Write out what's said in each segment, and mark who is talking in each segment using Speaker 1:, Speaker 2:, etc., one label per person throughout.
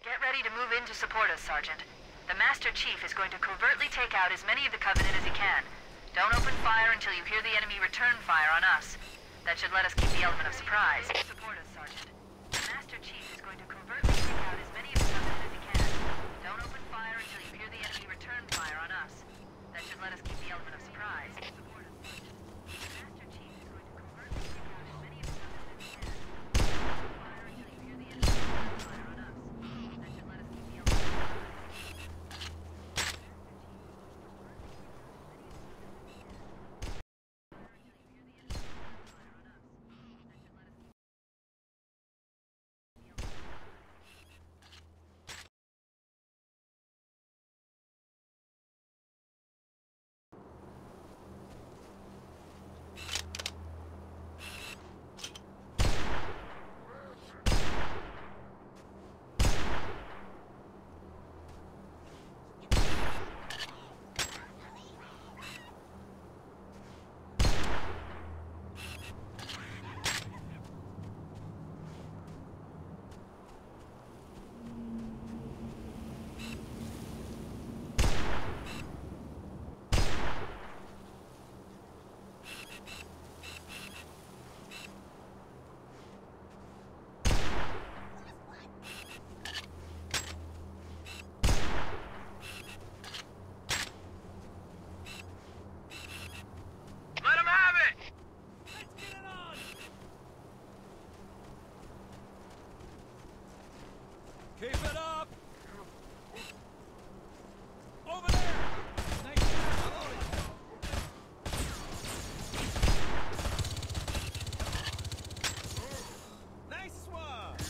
Speaker 1: Get ready to move in to support us, Sergeant. The Master Chief is going to covertly take out as many of the Covenant as he can. Don't open fire until you hear the enemy return fire on us. That should let us keep the element of surprise. Support us, Sergeant. The Master Chief is going to covertly take out as many of the Covenant as he can. Don't open fire until you hear the enemy return fire on us. That should let us keep the element of surprise. Support us, Sergeant. The Master Chief is going to covertly take out as many of the Covenant as he can. Don't open fire until you hear the enemy return fire on us. That should let us keep the element of surprise.
Speaker 2: Keep it up! Over there! Nice one!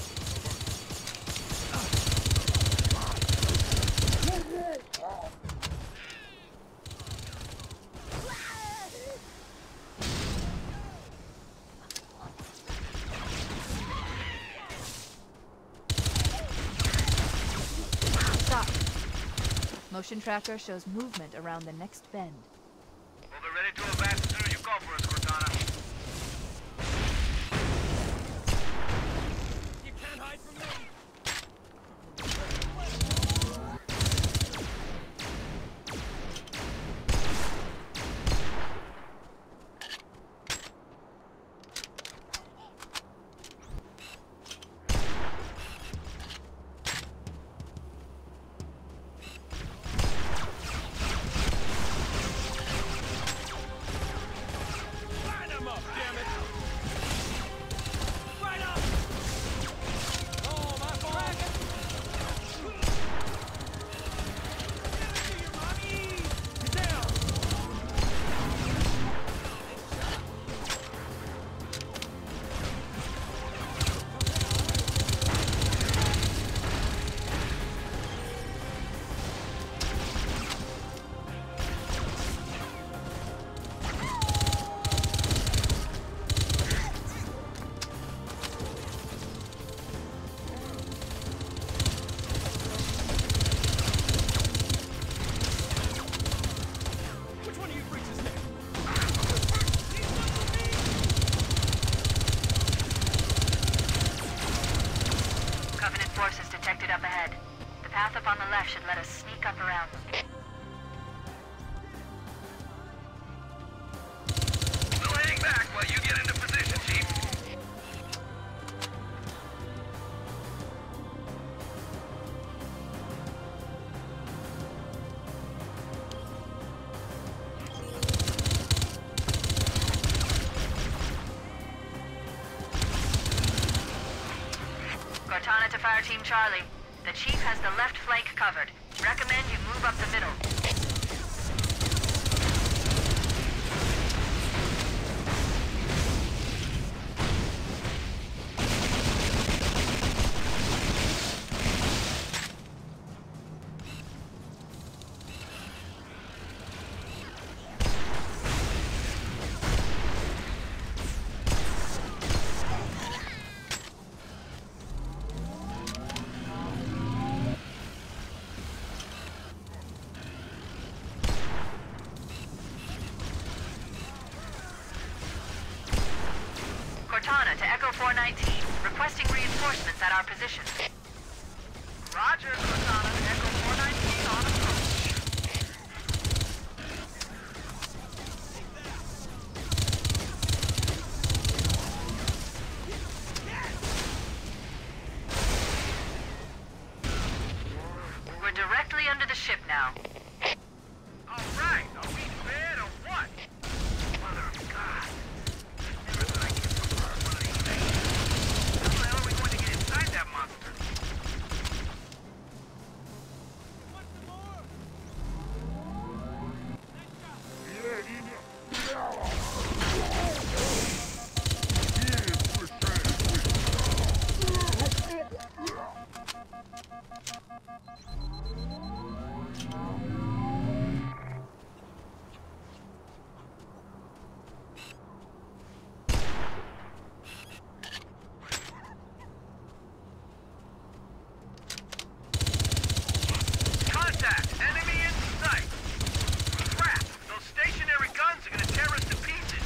Speaker 3: Motion tracker shows movement around the next bend.
Speaker 4: We'll be ready to advance as soon as you call for us, Cortana.
Speaker 2: You can't hide from me!
Speaker 1: Up ahead. The path up on the left should let us sneak up around them.
Speaker 4: No hang back while you get into position, Chief.
Speaker 1: Cortana to Fire Team Charlie. The Chief has the left flank covered. Recommend you move up the middle. Cortana to Echo 419, requesting reinforcements at our position.
Speaker 4: Roger, Cortana. Echo 419 on approach.
Speaker 1: We're directly under the ship now.
Speaker 4: All right, are we fed or what? Mother of God. Never thought I'd get so far in one of these things. How the hell are we going to get inside that monster?
Speaker 2: Want some more?
Speaker 4: Contact! Enemy in sight! Crap! Those stationary guns are gonna tear us to pieces!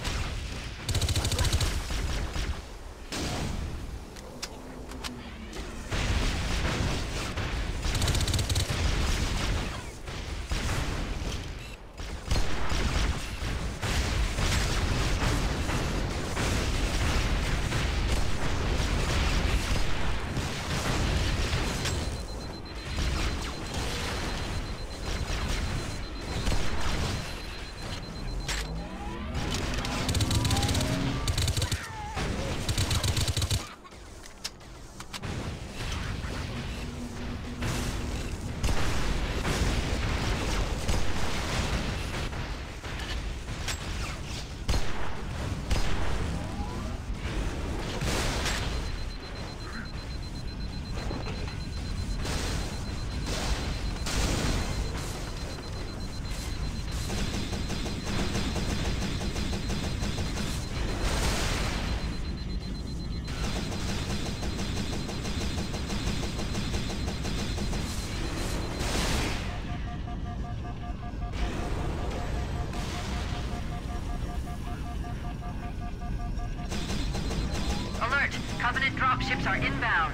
Speaker 1: Alert! Covenant dropships are inbound.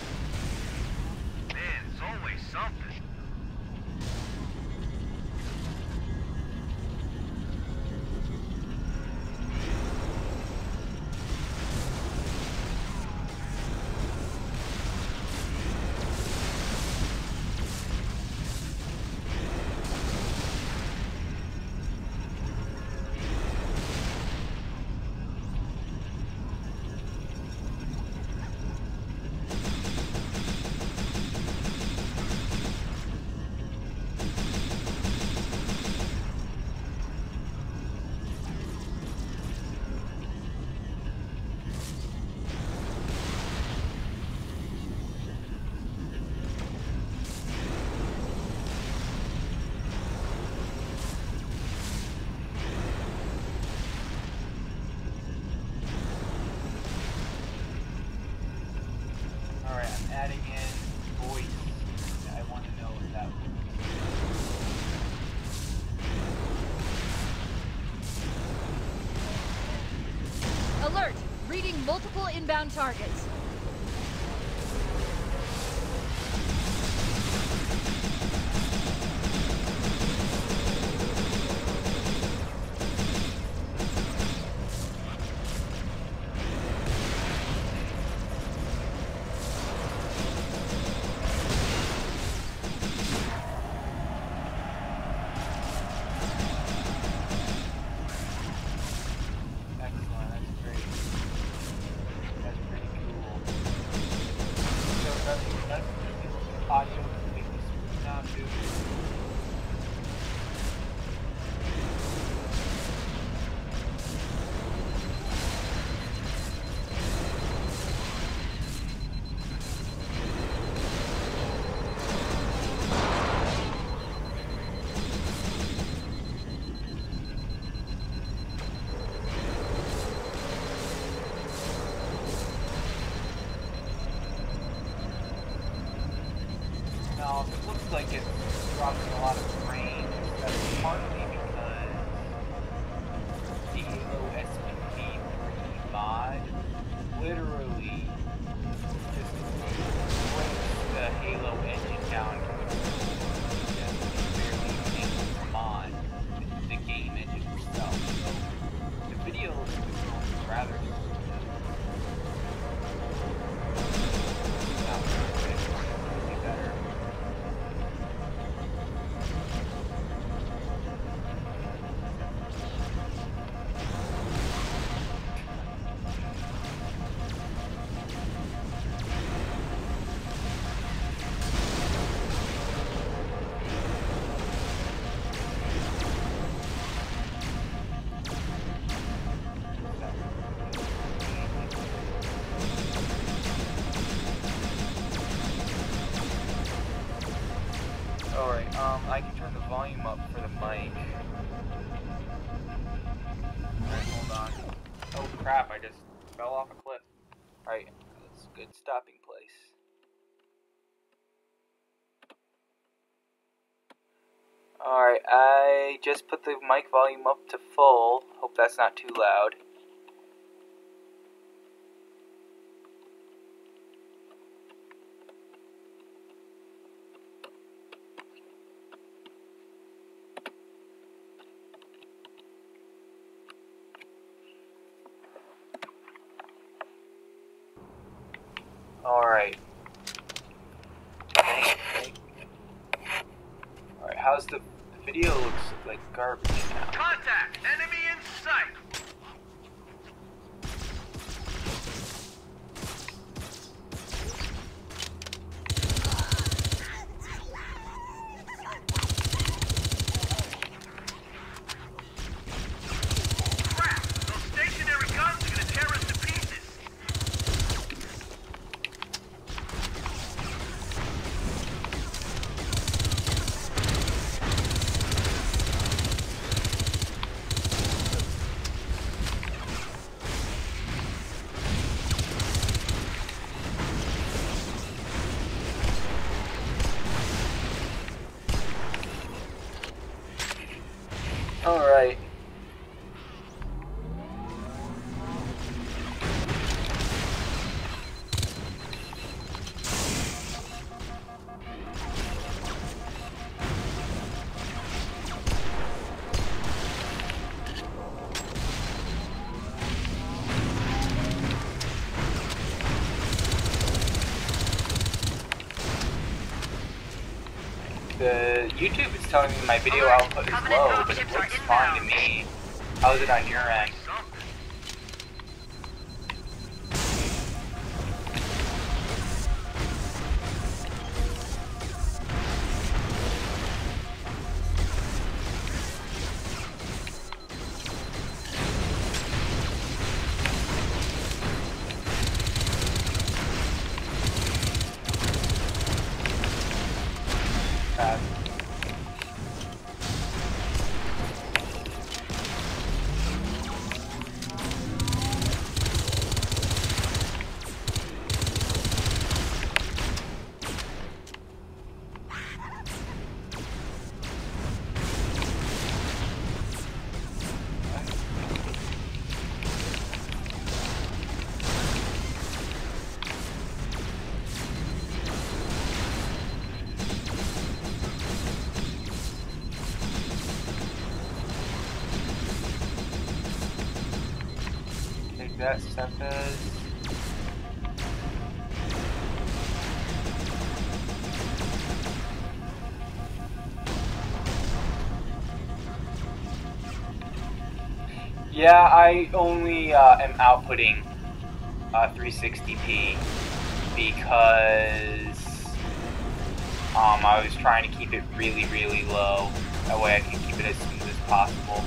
Speaker 4: Man, it's always something.
Speaker 5: Alright, I'm adding in voice. I want to know what that was.
Speaker 3: Alert! Reading multiple inbound targets.
Speaker 5: Excellent, that's great. That's pretty cool. volume up for the mic. Alright, hold on. Oh crap, I just fell off a cliff. Alright, that's a good stopping place. Alright, I just put the mic volume up to full. Hope that's not too loud. Alright. Alright, how's the video looks like garbage now.
Speaker 4: Contact! Enemy in sight! Crap! Those stationary guns are gonna tear us to pieces!
Speaker 5: Alright. The YouTube is telling me my video
Speaker 1: Alert.
Speaker 5: output is
Speaker 1: Covenant
Speaker 5: low, but it
Speaker 1: dropships are
Speaker 5: looks fine to
Speaker 1: inbound.
Speaker 5: me. How's it on your end?
Speaker 4: Something.
Speaker 5: Take that, Cephez. Yeah, I only am outputting 360p because I was trying to keep it really, really low. That way I can keep it as smooth as possible.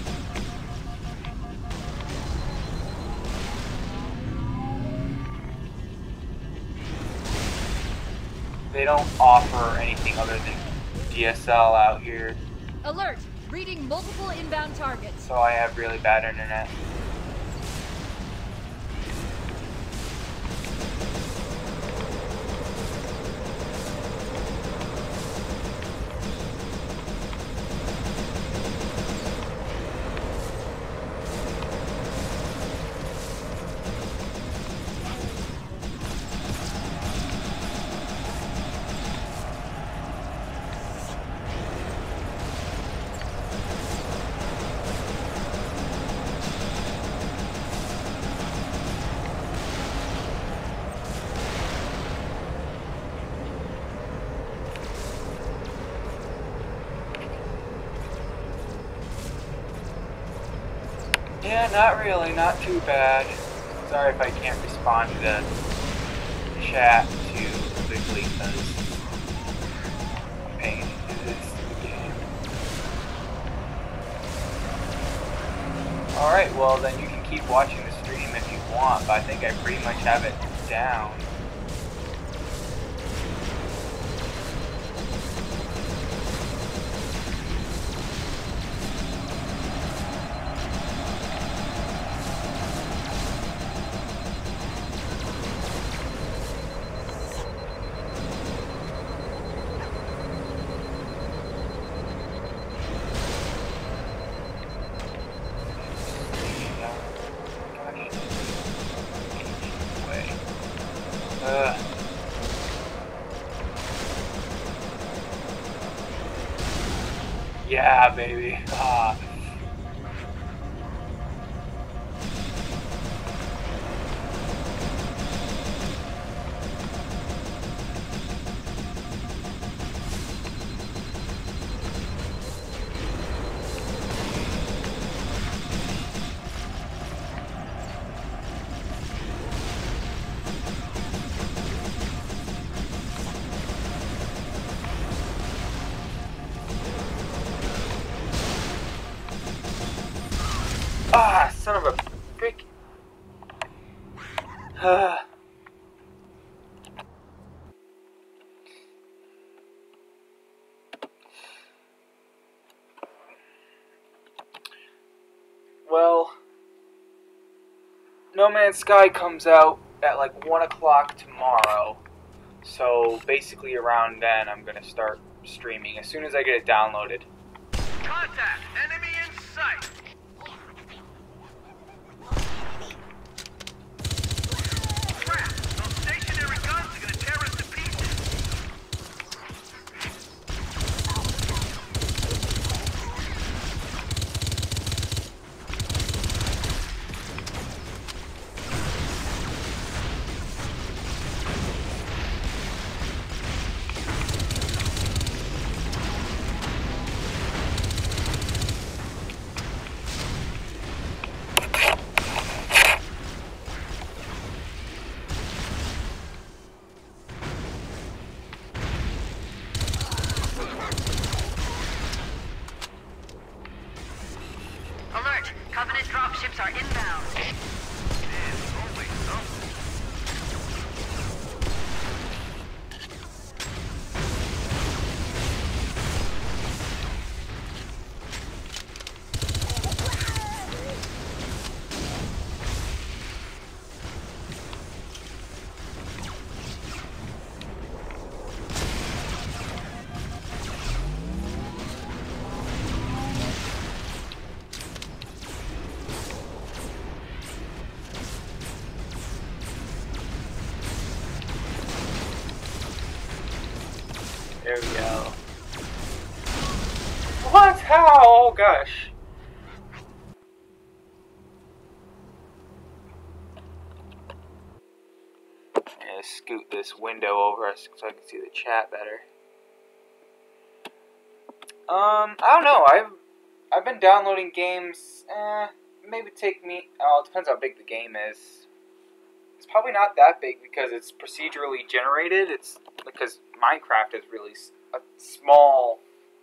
Speaker 5: They don't offer anything other than DSL out here,
Speaker 3: Alert! Reading multiple inbound targets.
Speaker 5: so I have really bad internet. Yeah, not really, not too bad. Sorry if I can't respond to the chat too quickly because I'm paying into this game. Alright, well then you can keep watching the stream if you want, but I think I pretty much have it down. Yeah, baby. Ah. Ah, son of a frick. Well, No Man's Sky comes out at like 1 o'clock tomorrow. So basically around then I'm going to start streaming as soon as I get it downloaded.
Speaker 4: Contact! Enemy in sight! Crap! Those stationary guns are gonna tear us to pieces!
Speaker 1: Alert! Covenant dropships are inbound.
Speaker 4: Man, holy something.
Speaker 5: There we go. What? How? Oh gosh. I'm gonna scoot this window over so I can see the chat better. I don't know. I've been downloading games. Maybe take me. Oh, it depends how big the game is. It's probably not that big because it's procedurally generated. It's because Minecraft is really a small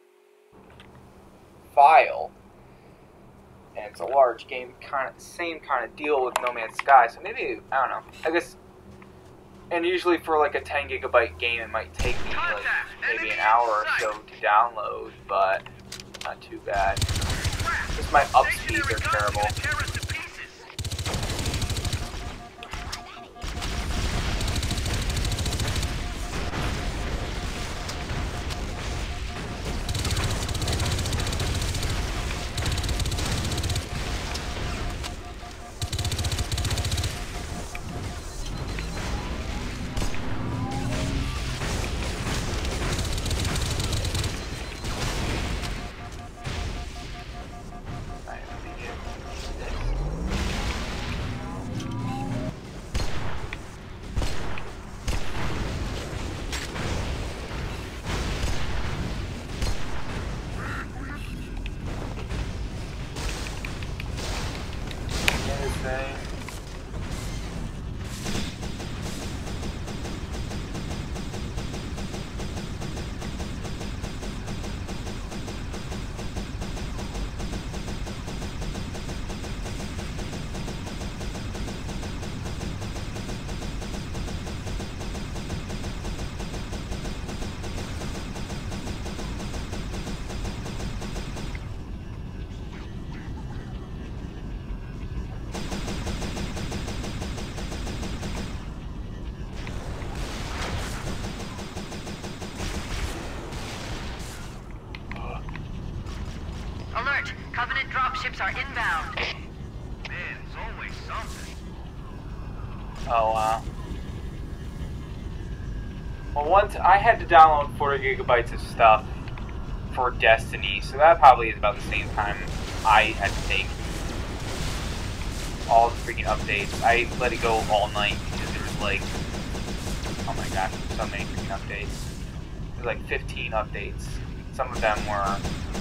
Speaker 5: file, and it's a large game. Same kind of deal with No Man's Sky. So maybe I don't know. I guess. And usually for like a 10 gigabyte game, it might take me like maybe an hour or so to download, but not too bad. Just my up speeds are terrible. Anything.
Speaker 1: Alert! Covenant dropships are inbound.
Speaker 4: Man, it's always something.
Speaker 5: Oh wow. Well, once I had to download 40 gigabytes of stuff for Destiny, so that probably is about the same time I had to take all the freaking updates. I let it go all night because there was like, oh my gosh, so many freaking updates. There's like 15 updates. Some of them were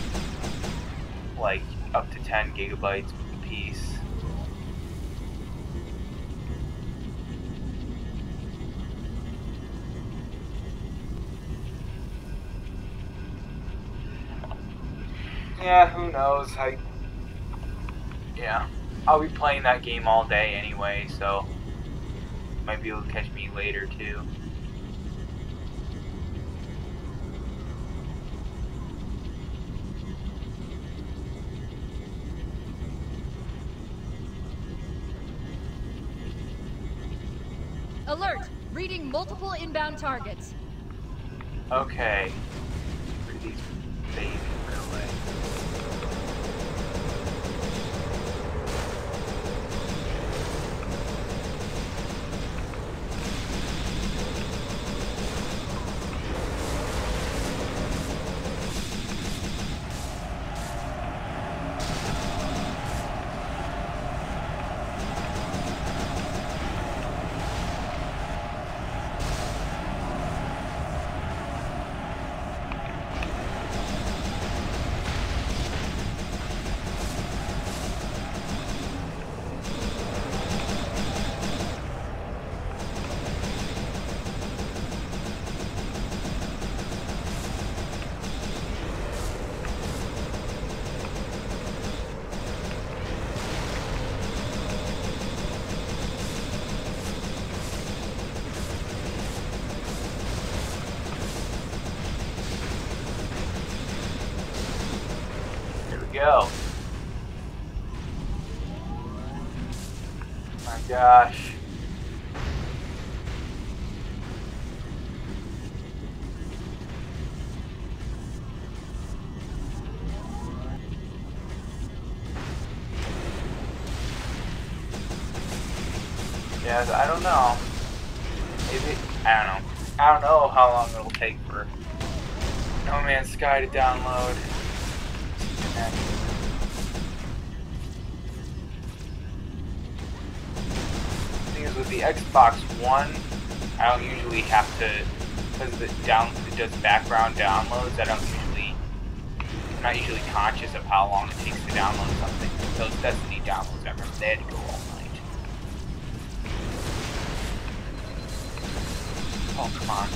Speaker 5: like up to 10 gigabytes a piece. Yeah, who knows? I'll be playing that game all day anyway, so might be able to catch me later too.
Speaker 3: Alert! Reading multiple inbound targets.
Speaker 5: Okay. Where do these babies go away? Go. My gosh. Yeah, I don't know. Maybe, I don't know. I don't know how long it'll take for No Man's Sky to download. Thing is, with the Xbox One, I don't usually have to, because it does background downloads. I'm not usually conscious of how long it takes to download something. Those Destiny downloads, I remember they had to go all night. Oh, come on.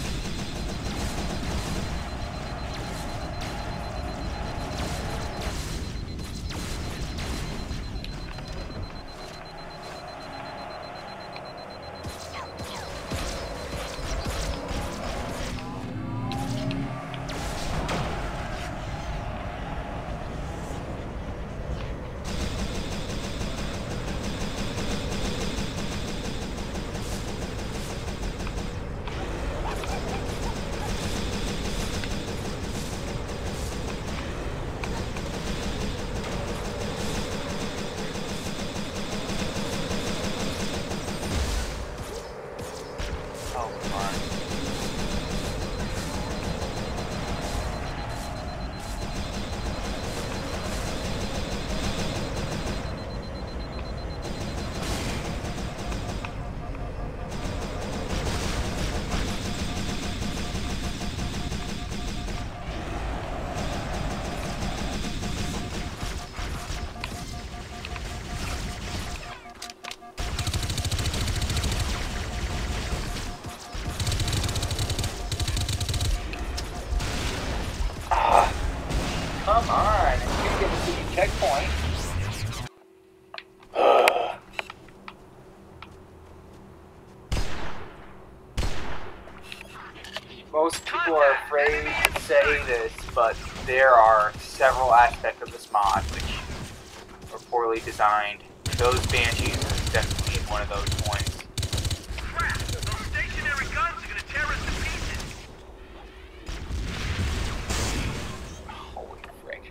Speaker 5: Come on, I can't get to the checkpoint. Most people are afraid to say this, but there are several aspects of this mod which are poorly designed. Those Banshees is definitely one of those points.
Speaker 4: Crap! Those stationary guns are gonna tear us to pieces!
Speaker 5: Holy frick.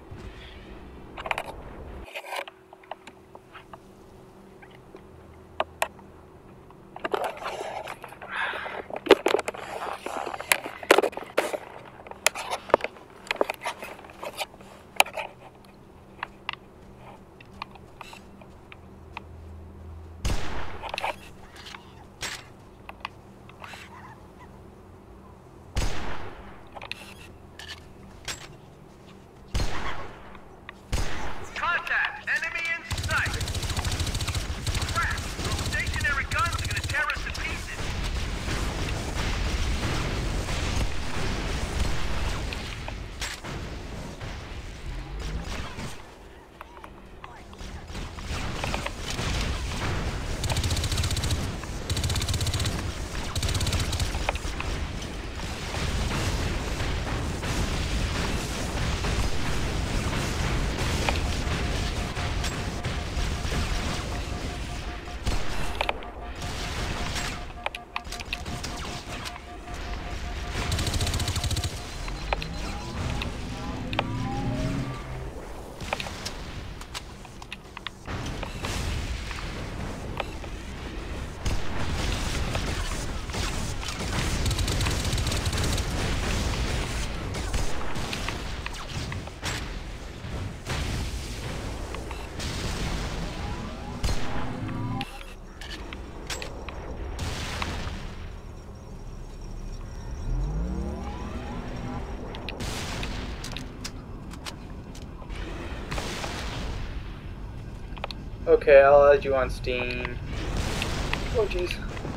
Speaker 5: Okay, I'll add you on Steam. Oh jeez.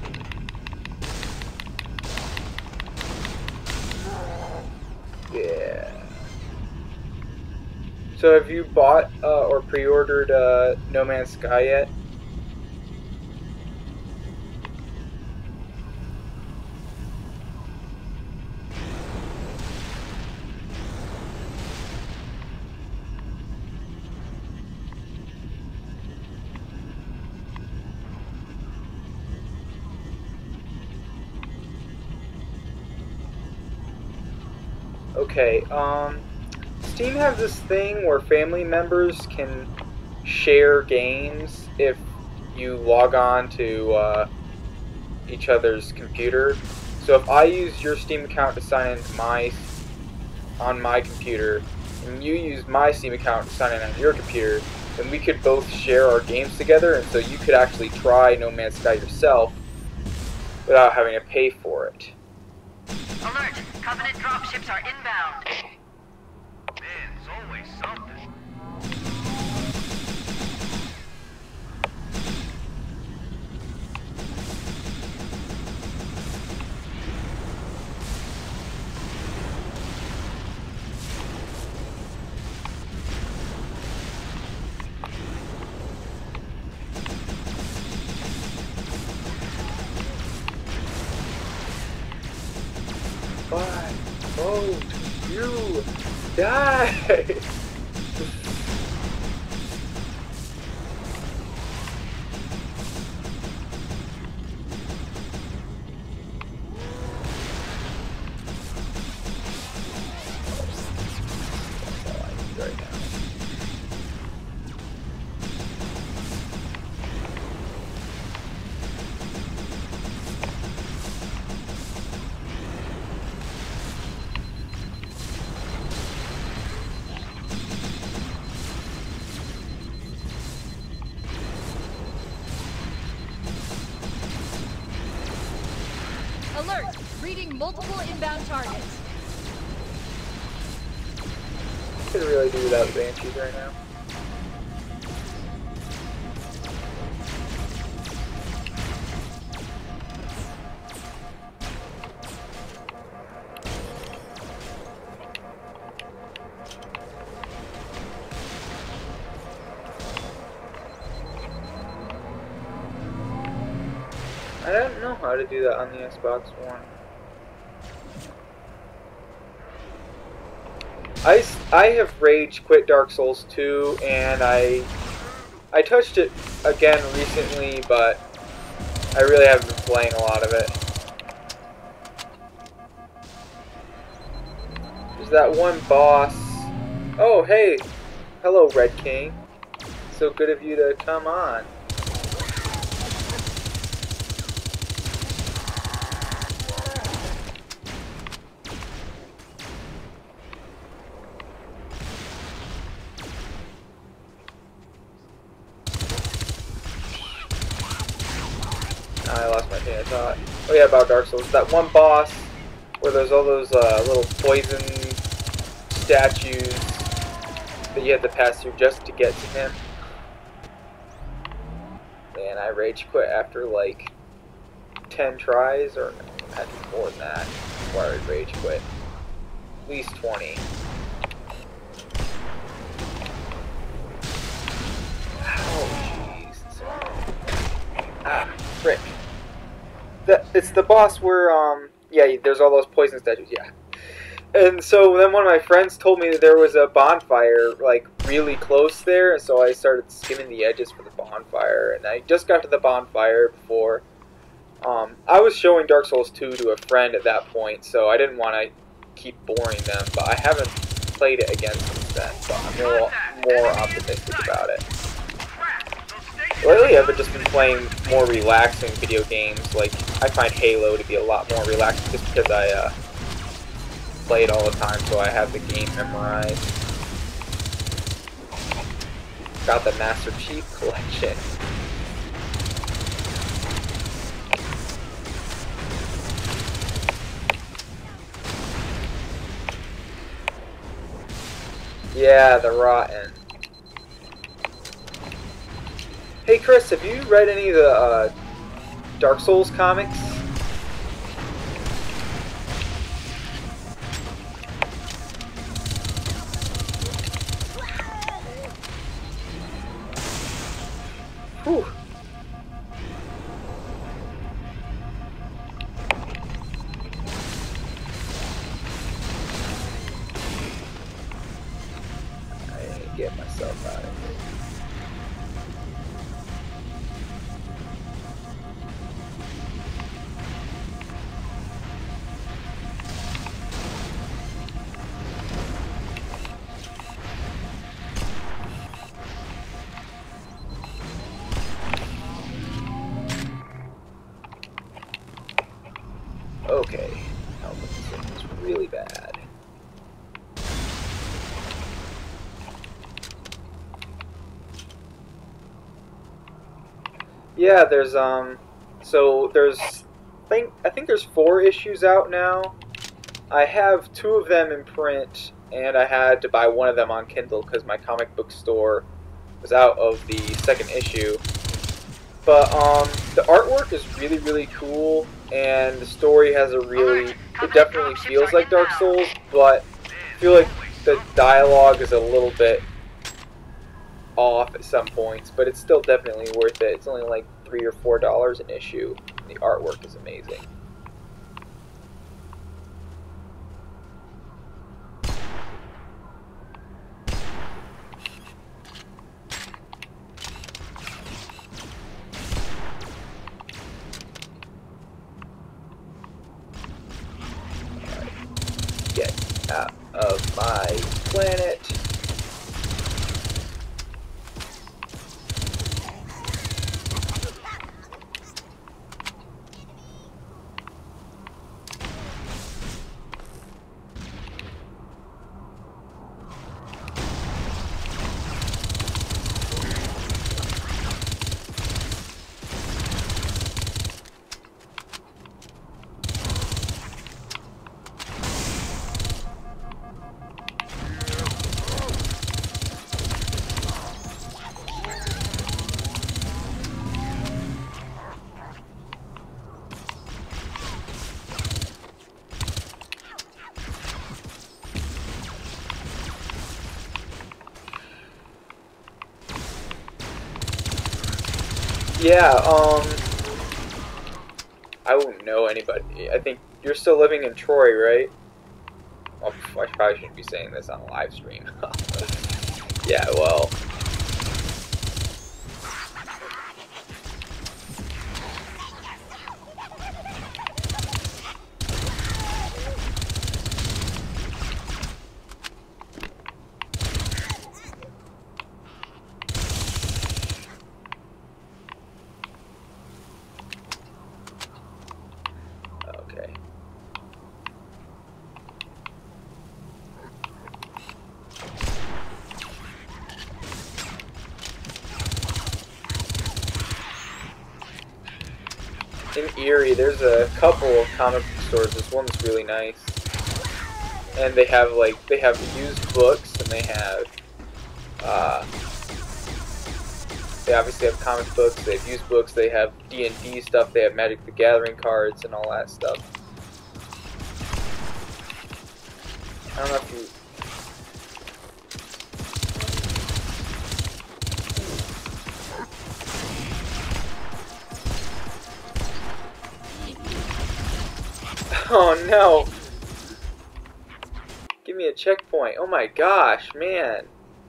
Speaker 5: Yeah. So have you bought or pre-ordered No Man's Sky yet? Okay, Steam has this thing where family members can share games if you log on to each other's computer. So if I use your Steam account to sign in on my computer, and you use my Steam account to sign in on your computer, then we could both share our games together, and so you could actually try No Man's Sky yourself without having to pay for it.
Speaker 1: Alert! Covenant dropships are inbound.
Speaker 4: Man, it's always something.
Speaker 5: Why won't you die? Right now.
Speaker 3: Alert! Reading multiple inbound targets.
Speaker 5: I could really do without the Banshees right now. I don't know how to do that on the Xbox One. I have rage quit Dark Souls 2, and I touched it again recently, but I really haven't been playing a lot of it. There's that one boss. Oh, hey! Hello, Red King. So good of you to come on. I lost my train of thought. Oh yeah, about Dark Souls. That one boss where there's all those little poison statues that you have to pass through just to get to him. Man, I rage quit after like 10 tries, or actually more than that before I rage quit. At least 20. Oh jeez. Ah, frick. It's the boss where, yeah, there's all those poison statues, yeah. And so then one of my friends told me that there was a bonfire, like, really close there, and so I started skimming the edges for the bonfire, and I just got to the bonfire before, I was showing Dark Souls 2 to a friend at that point, so I didn't want to keep boring them, but I haven't played it again since then, so I'm a little more optimistic about it. Lately, I've just been playing more relaxing video games. Like, I find Halo to be a lot more relaxing just because I play it all the time, so I have the game memorized. Got the Master Chief Collection. Yeah, the Rotten. Hey Chris, have you read any of the Dark Souls comics? Whew. I need to get myself out of here. Okay, Helmet is really bad. Yeah, there's so there's I think there's 4 issues out now. I have 2 of them in print, and I had to buy one of them on Kindle because my comic book store was out of the 2nd issue. But the artwork is really cool, and the story has a really, it definitely feels like Dark Souls, but I feel like the dialogue is a little bit off at some points, but it's still definitely worth it. It's only like $3 or $4 an issue. The artwork is amazing. Get out of my planet. Yeah, I wouldn't know anybody. I think you're still living in Troy, right? Well, I probably shouldn't be saying this on a live stream. Yeah, well. Okay. In Erie, there's a couple of comic book stores. This one's really nice, and they have used books, and they have they obviously have comic books. They have used books. They have D&D stuff. They have Magic the Gathering cards and all that stuff. I don't know if you. Oh no! Give me a checkpoint. Oh my gosh, man.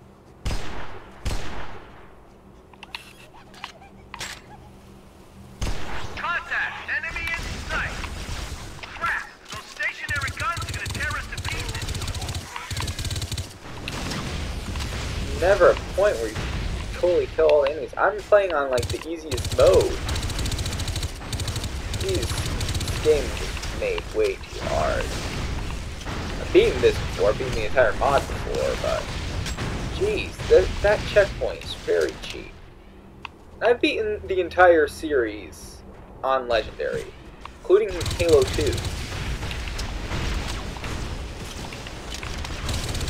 Speaker 4: Contact! Enemy in sight! Crap! Those stationary guns are gonna tear us to pieces!
Speaker 5: Never a point where you totally kill all the enemies. I'm playing on like the easiest mode. This game is made way too hard. I've beaten this before, I've beaten the entire mod before, but jeez, that checkpoint is very cheap. I've beaten the entire series on Legendary, including Halo 2.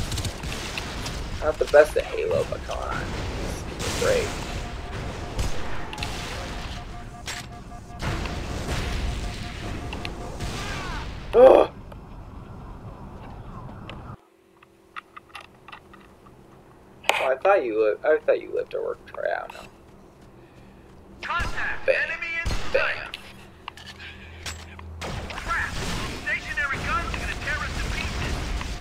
Speaker 5: Not the best at Halo, but come on, it's great. thought you lived or worked. I don't know.
Speaker 4: Contact!
Speaker 5: Bam.
Speaker 4: Enemy in sight!
Speaker 5: Bam.
Speaker 4: Crap! Those stationary guns are gonna tear us to pieces!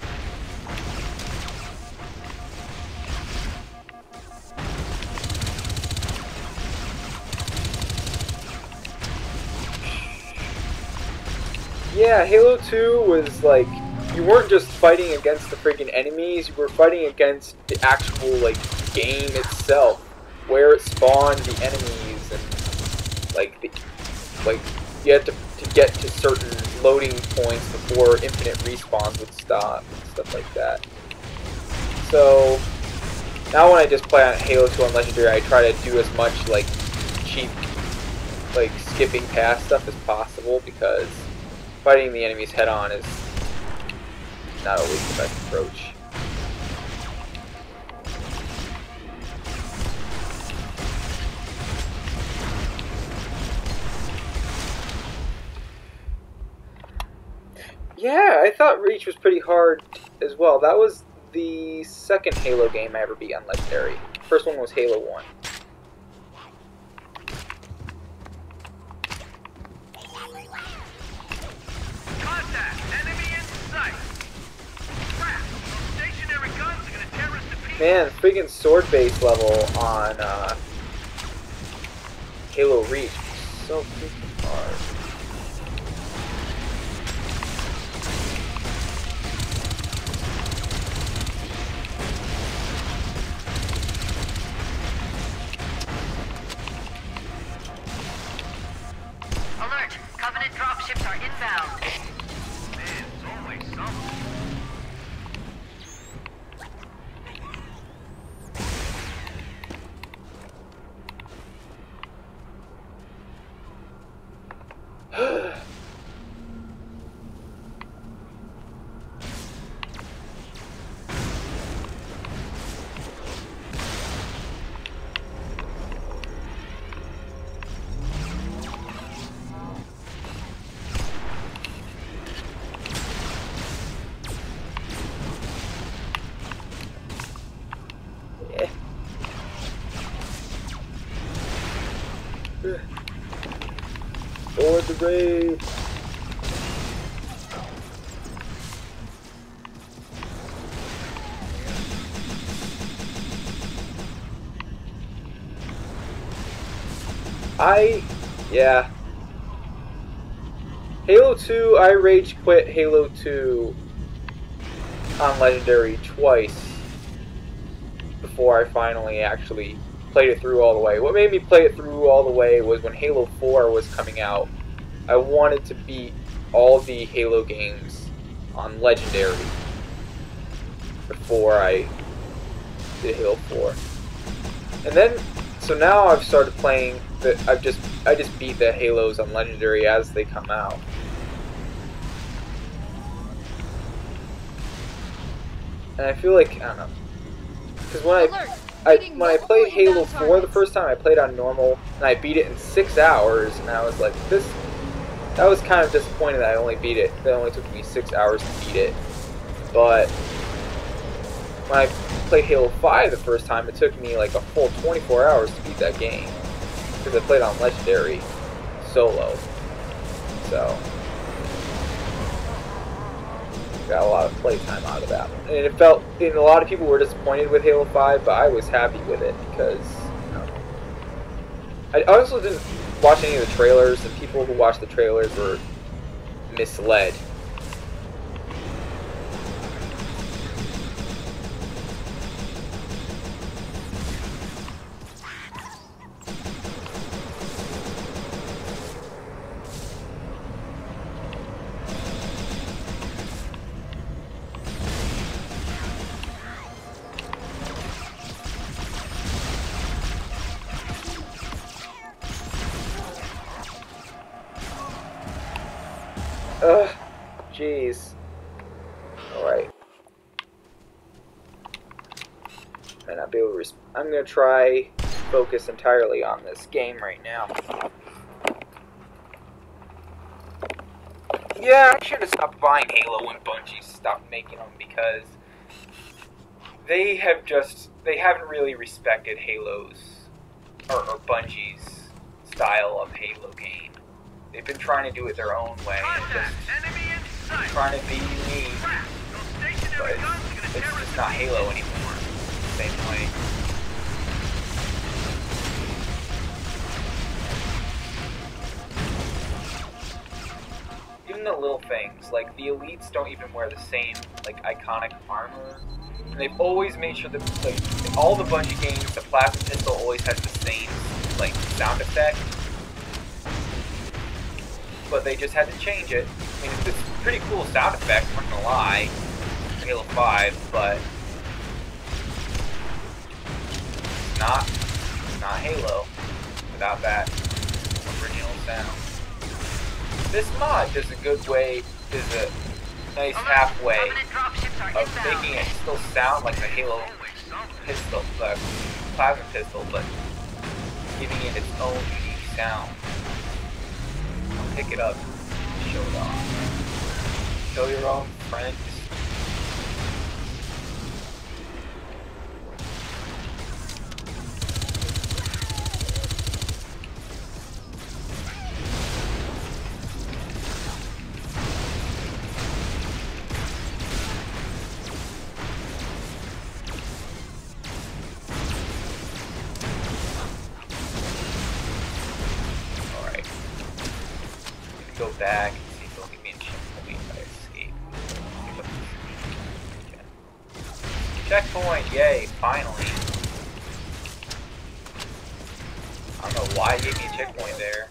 Speaker 5: Yeah, Halo 2 was like, you weren't just fighting against the freaking enemies, you were fighting against the actual, like, game itself. Where it spawned the enemies and, like, you had to get to certain loading points before infinite respawns would stop and stuff like that. So, now when I just play on Halo 2 on Legendary, I try to do as much, like, cheap, like, skipping past stuff as possible, because fighting the enemies head-on is not always the best approach. Yeah, I thought Reach was pretty hard as well. That was the second Halo game I ever beat on Legendary. First one was Halo 1.
Speaker 4: Contact! Enemy in sight! Crap! Those stationary guns are gonna tear us to pieces!
Speaker 5: Man, friggin' sword base level on Halo Reach is so freaking hard.
Speaker 1: Alert! Covenant dropships are inbound.
Speaker 4: Man, it's always something.
Speaker 5: Board the raid! Yeah. Halo 2, I rage quit Halo 2 on Legendary twice before I finally actually played it through all the way. What made me play it through all the way was when Halo 4 was coming out. I wanted to beat all the Halo games on Legendary before I did Halo 4. And then, so now I've started playing I just beat the Halos on Legendary as they come out. And I feel like, I don't know, because when I played Halo 4 the first time, I played on normal, and I beat it in 6 hours, and I was like, that was kind of disappointing that I only beat it. It only took me 6 hours to beat it. But when I played Halo 5 the first time, it took me like a full 24 hours to beat that game, because I played on Legendary solo. So got a lot of playtime out of that one. And it felt, and a lot of people were disappointed with Halo 5, but I was happy with it because, you know, I also didn't watch any of the trailers, and people who watched the trailers were misled. Ugh, jeez. Alright. Might not be able to I'm gonna try focus entirely on this game right now. Yeah, I should have stopped buying Halo when Bungie stopped making them, because they have just they haven't really respected Halo's or Bungie's style of Halo game. They've been trying to do it their own way, and
Speaker 4: Contact!
Speaker 5: just
Speaker 4: Enemy in sight!
Speaker 5: trying to be unique.
Speaker 4: Crap! Those
Speaker 5: But
Speaker 4: stationary guns are gonna
Speaker 5: it's
Speaker 4: tear us
Speaker 5: just not
Speaker 4: apart.
Speaker 5: Halo anymore. Same way. Even the little things, like the elites don't even wear the same like iconic armor. And they've always made sure that like in all the Bungie games, the plasma pistol always has the same like sound effect. But they just had to change it. I mean, it's a pretty cool sound effect, I'm not gonna lie, for Halo 5, but it's not Halo without that original sound. This mod is a good way, is a nice halfway
Speaker 1: Covenant dropships are
Speaker 5: of
Speaker 1: inbound.
Speaker 5: making it still sound like the Halo
Speaker 4: Always something.
Speaker 5: pistol, the plasma pistol, but giving it its own unique sound. Pick it up, show it off. Show your own friends. Alright. Go back and see if they'll give me a checkpoint if I escape. See what this is. Checkpoint, yay, finally. I don't know why it gave me a checkpoint there.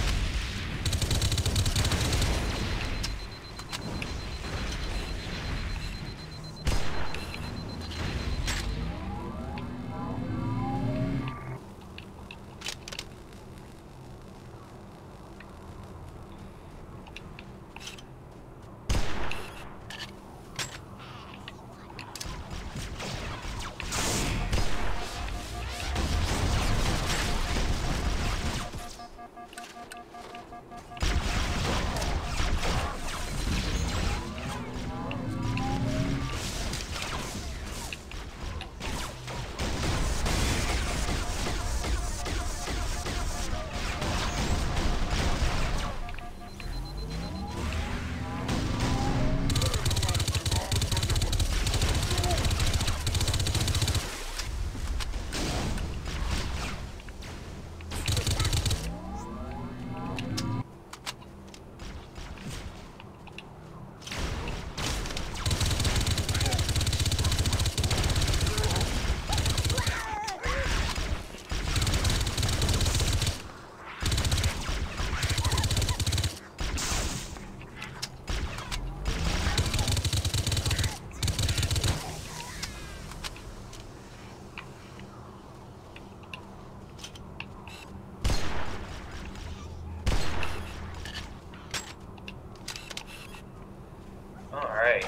Speaker 5: Alright.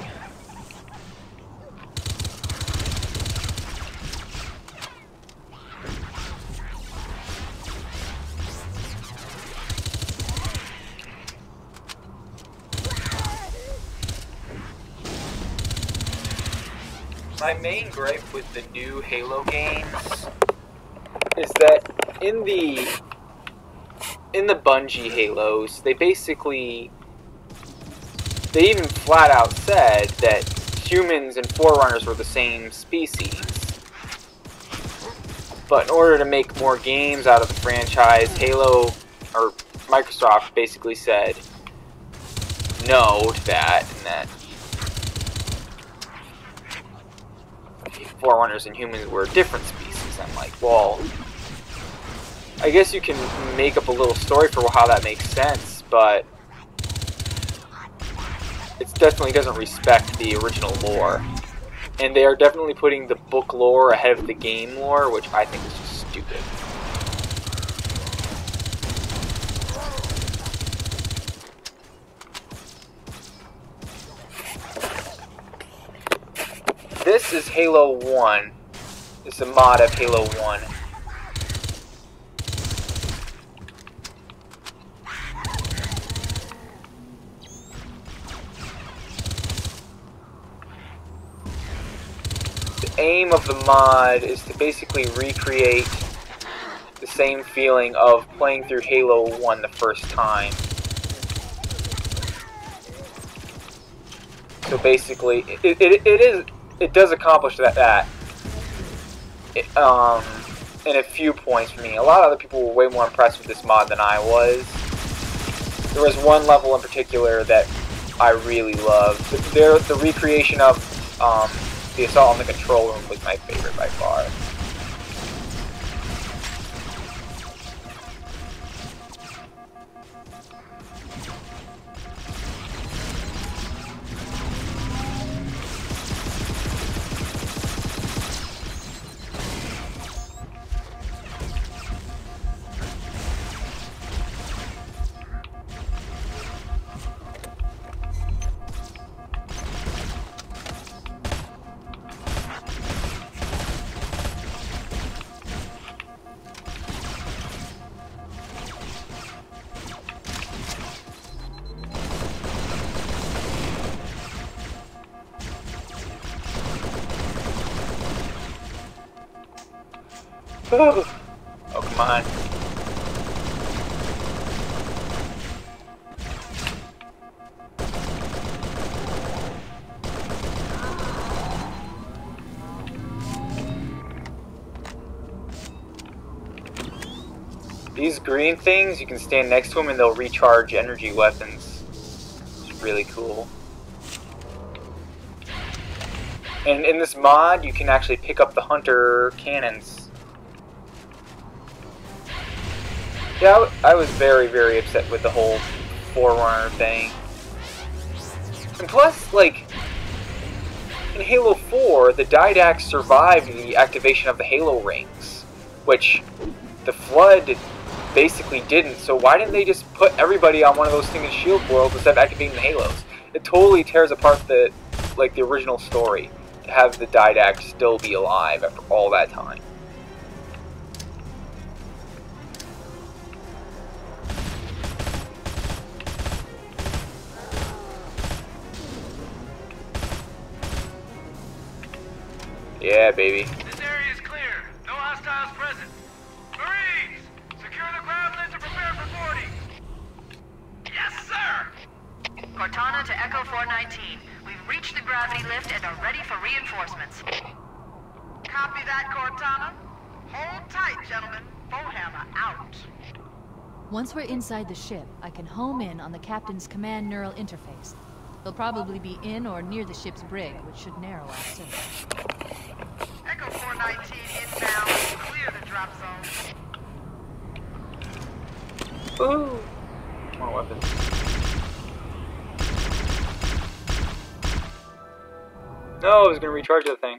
Speaker 5: My main gripe with the new Halo games is that in the Bungie Halos, they even flat out said that humans and Forerunners were the same species. But in order to make more games out of the franchise, Halo, or Microsoft basically said no to that, and that Forerunners and humans were different species. I'm like, well, I guess you can make up a little story for how that makes sense, but it definitely doesn't respect the original lore. And they are definitely putting the book lore ahead of the game lore, which I think is just stupid. This is Halo 1. This is a mod of Halo 1. The aim of the mod is to basically recreate the same feeling of playing through Halo 1 the first time. So basically, it does accomplish that in a few points for me. A lot of other people were way more impressed with this mod than I was. There was one level in particular that I really loved. The recreation of the assault on the control room was my favorite by far. Oh, come on. These green things, you can stand next to them and they'll recharge energy weapons. It's really cool. And in this mod, you can actually pick up the hunter cannons. Yeah, I was very, very upset with the whole Forerunner thing. And plus, like, in Halo 4, the Didact survived the activation of the Halo rings, which the Flood basically didn't. So why didn't they just put everybody on one of those things in Shield worlds instead of activating the Halos? It totally tears apart the original story to have the Didact still be alive after all that time. Yeah, baby.
Speaker 4: This area is clear. No hostiles present. Marines, secure the ground lift and prepare for boarding. Yes, sir.
Speaker 1: Cortana to Echo 419. We've reached the gravity lift and are ready for reinforcements.
Speaker 4: Copy that, Cortana. Hold tight, gentlemen. Bowhammer out.
Speaker 3: Once we're inside the ship, I can home in on the captain's command neural interface. They'll probably be in or near the ship's brig, which should narrow our search.
Speaker 4: Echo 419 inbound. Clear the drop zone.
Speaker 5: Ooh. More weapons. No, I was gonna recharge the thing.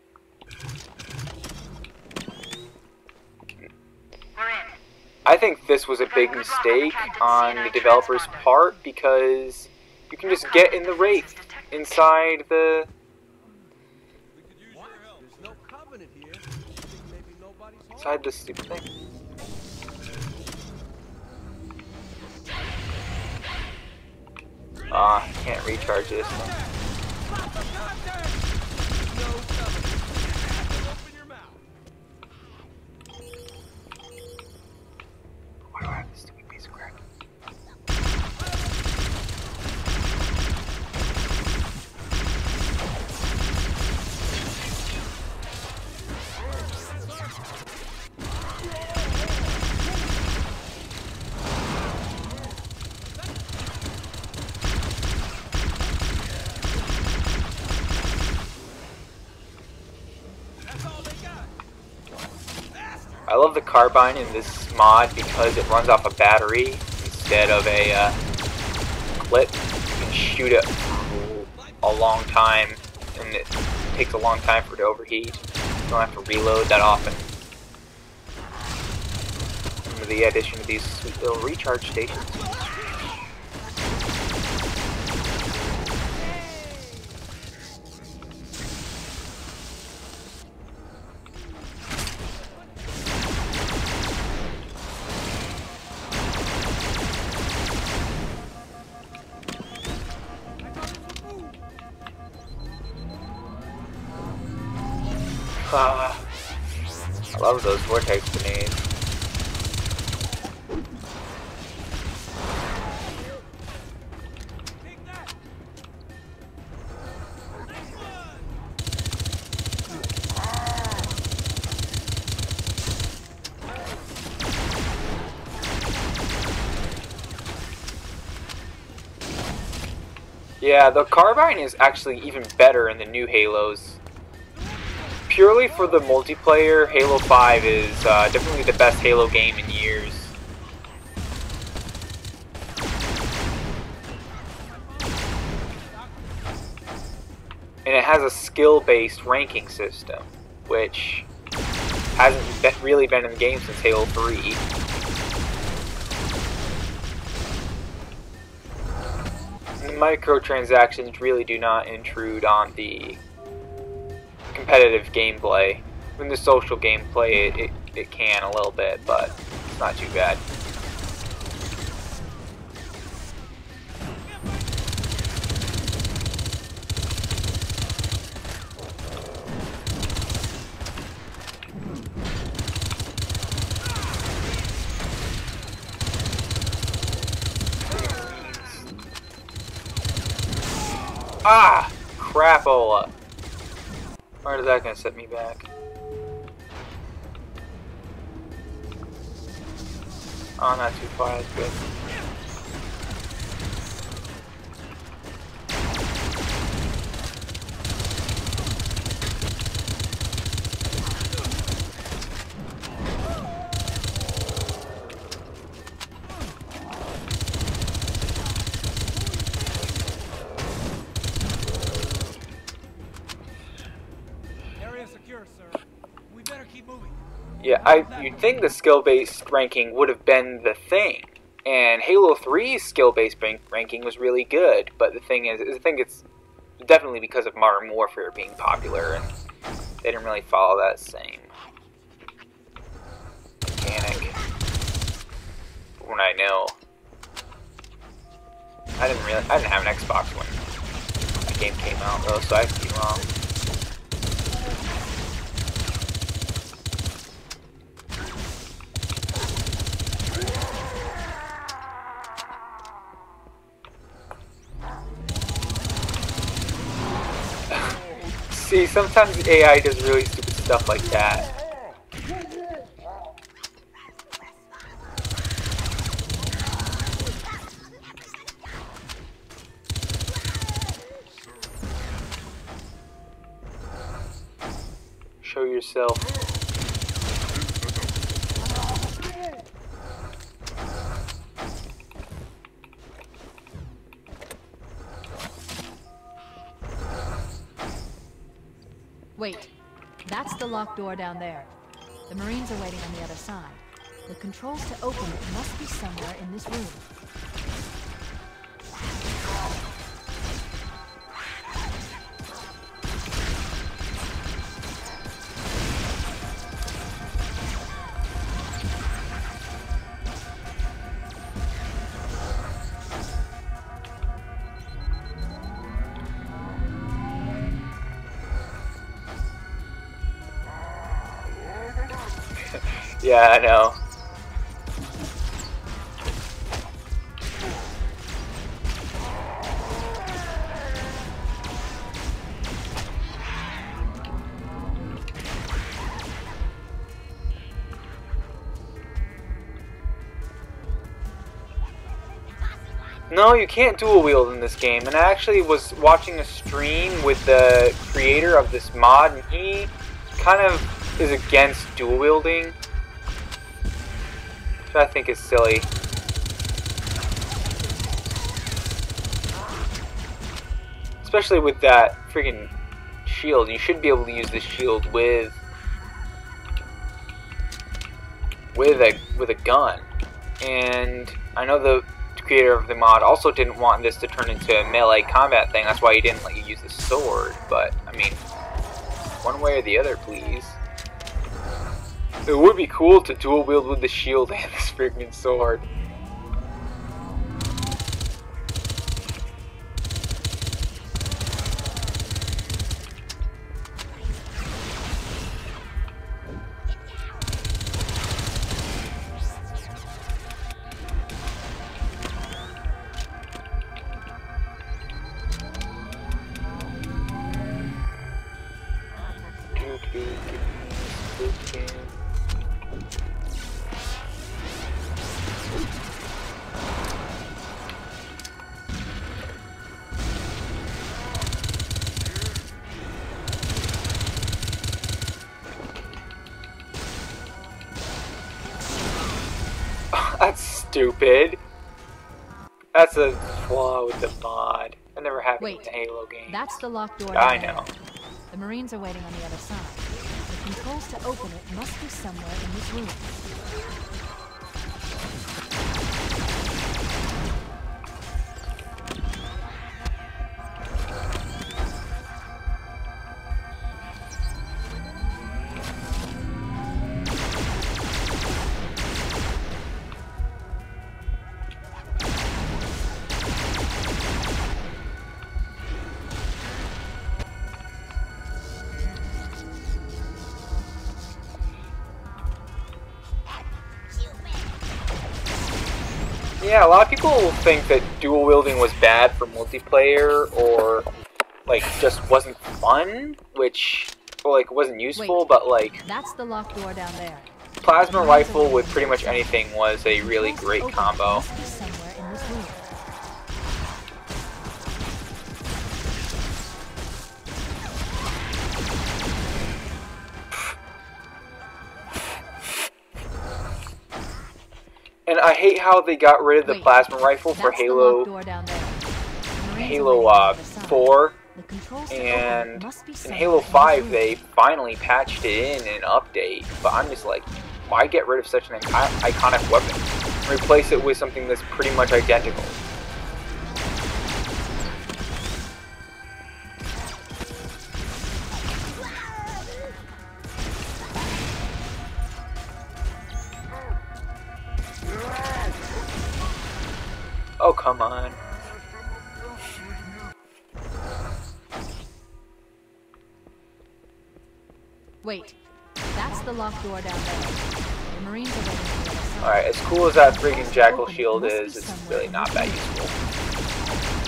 Speaker 1: We're in.
Speaker 5: I think this was a big mistake on the developer's part because you can just get in the Wraith inside the stupid thing. Ah, can't recharge this one. Why do I have this stupid piece of crap? I love the carbine in this mod because it runs off a battery instead of a clip. You can shoot it a long time, and it takes a long time for it to overheat. You don't have to reload that often. And with the addition of these sweet little recharge stations. I love those vortex grenades.
Speaker 2: Take that. Next one.
Speaker 5: Yeah, the carbine is actually even better in the new Halos. Purely for the multiplayer, Halo 5 is definitely the best Halo game in years. And it has a skill-based ranking system, which hasn't really been in the game since Halo 3. The microtransactions really do not intrude on the competitive gameplay. In the social gameplay, it can a little bit, but it's not too bad. Ah! Crapola! Where is that gonna set me back? Oh, not too far, that's good.
Speaker 2: Area secure, sir. We better keep moving.
Speaker 5: Yeah, you'd think the skill-based ranking would have been the thing. And Halo 3's skill-based ranking was really good, but the thing is, I think it's definitely because of Modern Warfare being popular, and they didn't really follow that same mechanic. From what I know. I didn't have an Xbox when that game came out though, so I could be wrong. See, sometimes the AI does really stupid stuff like that. Show yourself.
Speaker 3: Wait, that's the locked door down there. The Marines are waiting on the other side. The controls to open it must be somewhere in this room.
Speaker 5: Yeah, I know. No, you can't dual wield in this game, and I actually was watching a stream with the creator of this mod, and he kind of is against dual wielding, which I think is silly. Especially with that freaking shield. You should be able to use this shield with a gun. And I know the creator of the mod also didn't want this to turn into a melee combat thing. That's why he didn't let you use the sword. But I mean, one way or the other, please. It would be cool to dual wield with the shield and this freaking sword. That's stupid. That's a flaw with the mod. That never happened
Speaker 3: Wait,
Speaker 5: in the Halo game.
Speaker 3: That's the locked door.
Speaker 5: I
Speaker 3: down there.
Speaker 5: know.
Speaker 3: The Marines are waiting on the other side. The controls to open it must be somewhere in this room.
Speaker 5: Yeah, a lot of people think that dual wielding was bad for multiplayer or like just wasn't fun, which well, like wasn't useful,
Speaker 3: Wait.
Speaker 5: but like
Speaker 3: That's the locked door down there.
Speaker 5: plasma rifle with pretty much anything was a really
Speaker 3: Controls to
Speaker 5: great
Speaker 3: open it
Speaker 5: combo.
Speaker 3: must be somewhere in this room.
Speaker 5: And I hate how they got rid of the
Speaker 3: Wait,
Speaker 5: plasma rifle for
Speaker 3: That's the
Speaker 5: Halo
Speaker 3: locked door down there. The Marines are
Speaker 5: Halo
Speaker 3: waiting on the other side.
Speaker 5: 4
Speaker 3: The controls to open
Speaker 5: and
Speaker 3: it must be
Speaker 5: in
Speaker 3: somewhere
Speaker 5: Halo
Speaker 3: in this
Speaker 5: 5
Speaker 3: room.
Speaker 5: they finally patched it in an update, but I'm just like, why get rid of such an iconic weapon? Replace it with something that's pretty much identical. Oh, come on.
Speaker 3: Wait, that's the locked door down there. The Marines are waiting on the other side.
Speaker 5: Alright, as cool as that freaking
Speaker 3: Controls to
Speaker 5: Jackal
Speaker 3: open it
Speaker 5: shield
Speaker 3: must be
Speaker 5: is, it's
Speaker 3: somewhere
Speaker 5: really
Speaker 3: in
Speaker 5: not
Speaker 3: this
Speaker 5: that
Speaker 3: room.
Speaker 5: useful.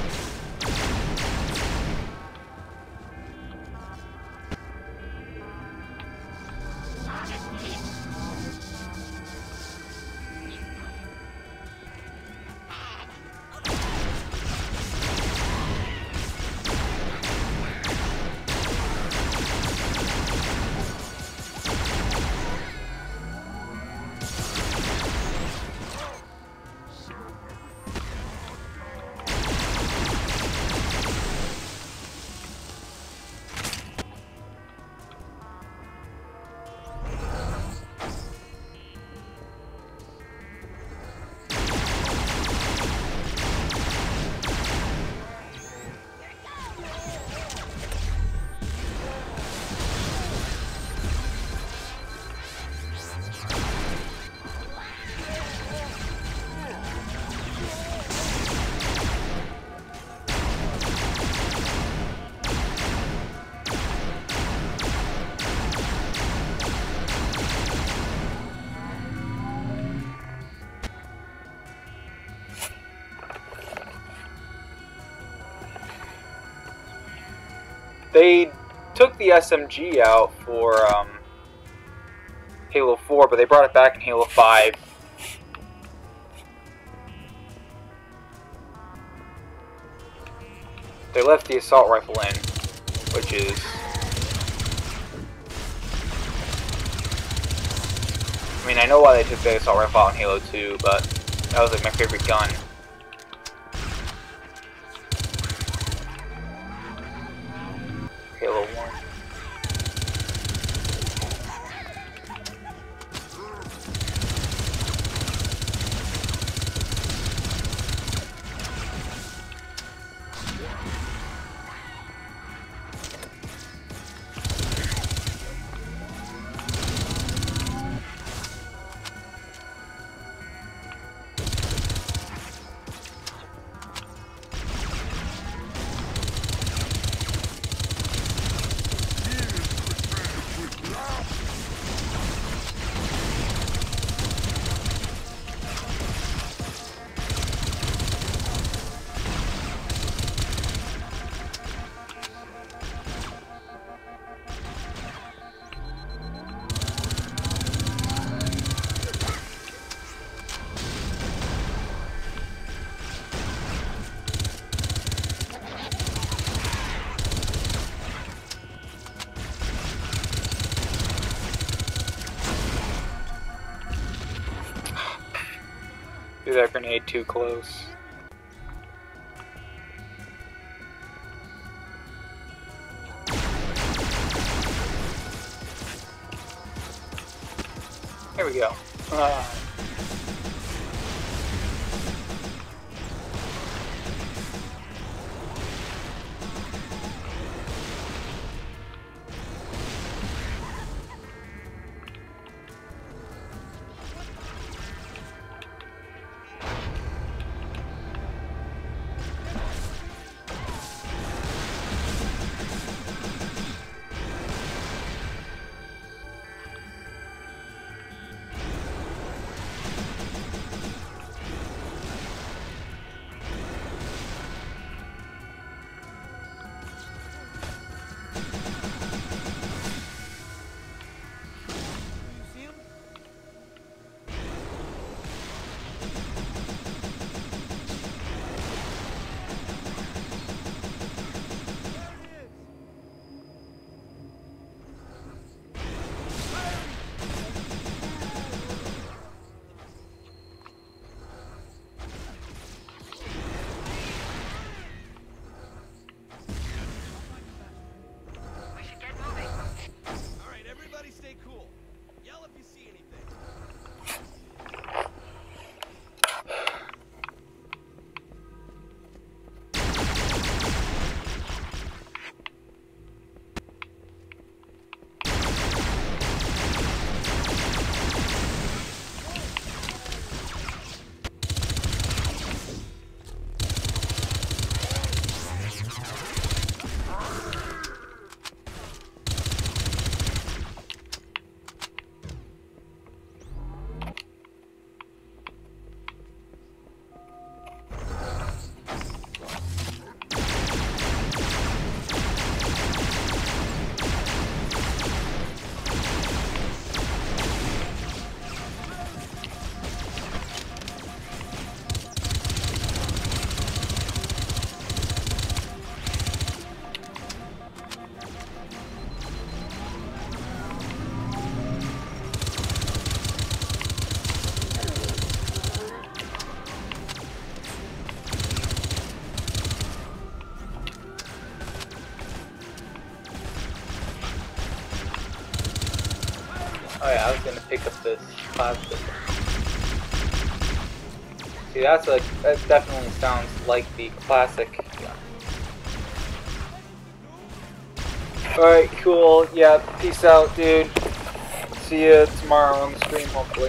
Speaker 5: They took the SMG out for Halo 4, but they brought it back in Halo 5. They left the assault rifle in, which is... I mean, I know why they took the assault rifle out in Halo 2, but that was like my favorite gun. Halo 1. Threw that grenade too close. There we go.
Speaker 2: You see him? There it is!
Speaker 1: We should get moving.
Speaker 2: All right, everybody stay cool. Yell if you see anything.
Speaker 5: Oh yeah, I was gonna pick up this plastic. See, that definitely sounds like the classic gun. Alright, cool. Yeah, peace out, dude. See you tomorrow on the stream, hopefully.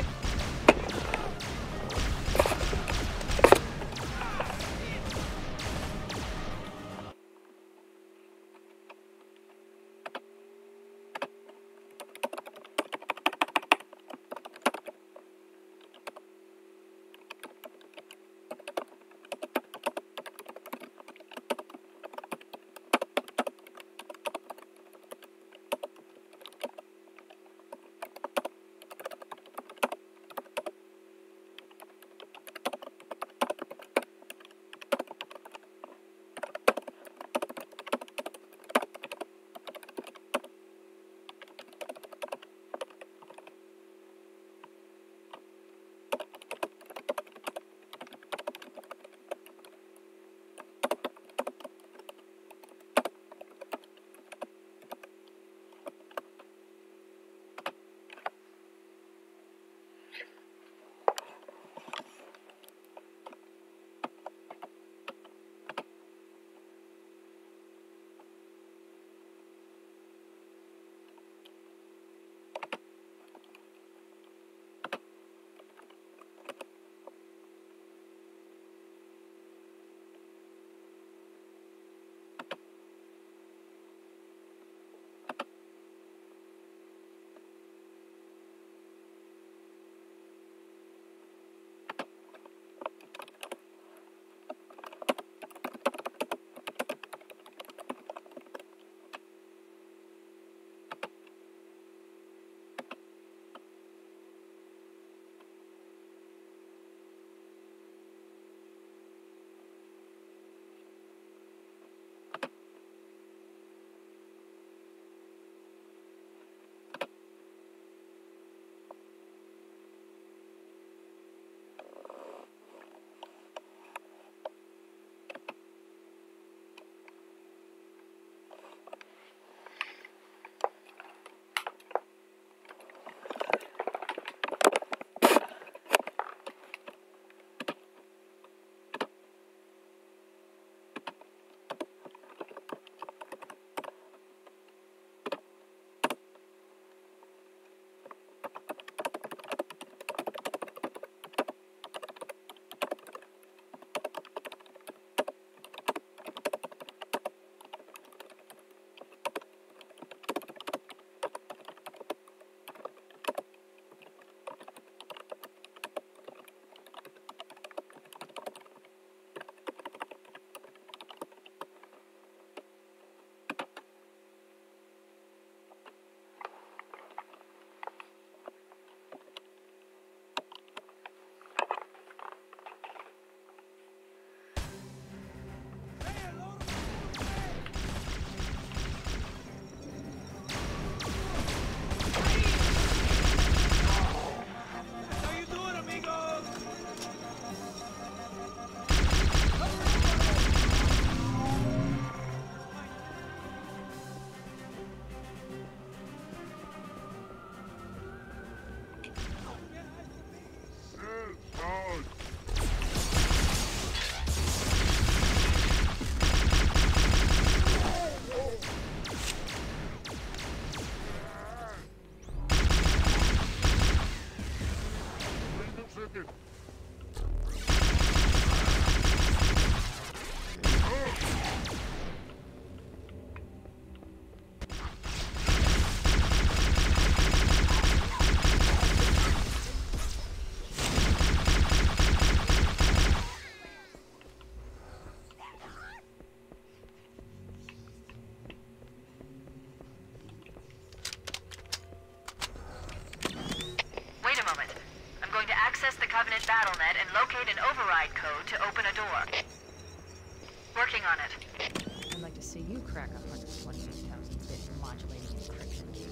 Speaker 1: Wait a moment. I'm going to access the Covenant BattleNet and locate an override code to open a door. Working on it.
Speaker 3: I'd like to see you crack a 128,000-bit modulating encryption key.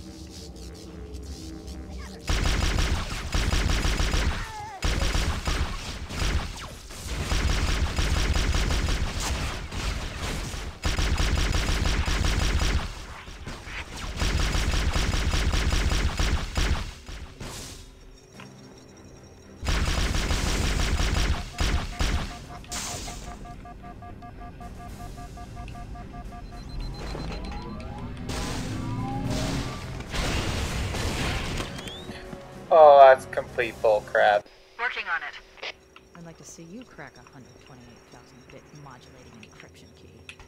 Speaker 5: Oh, that's complete bullcrap.
Speaker 1: Working on it.
Speaker 3: I'd like to see you crack a 128,000-bit modulating encryption key.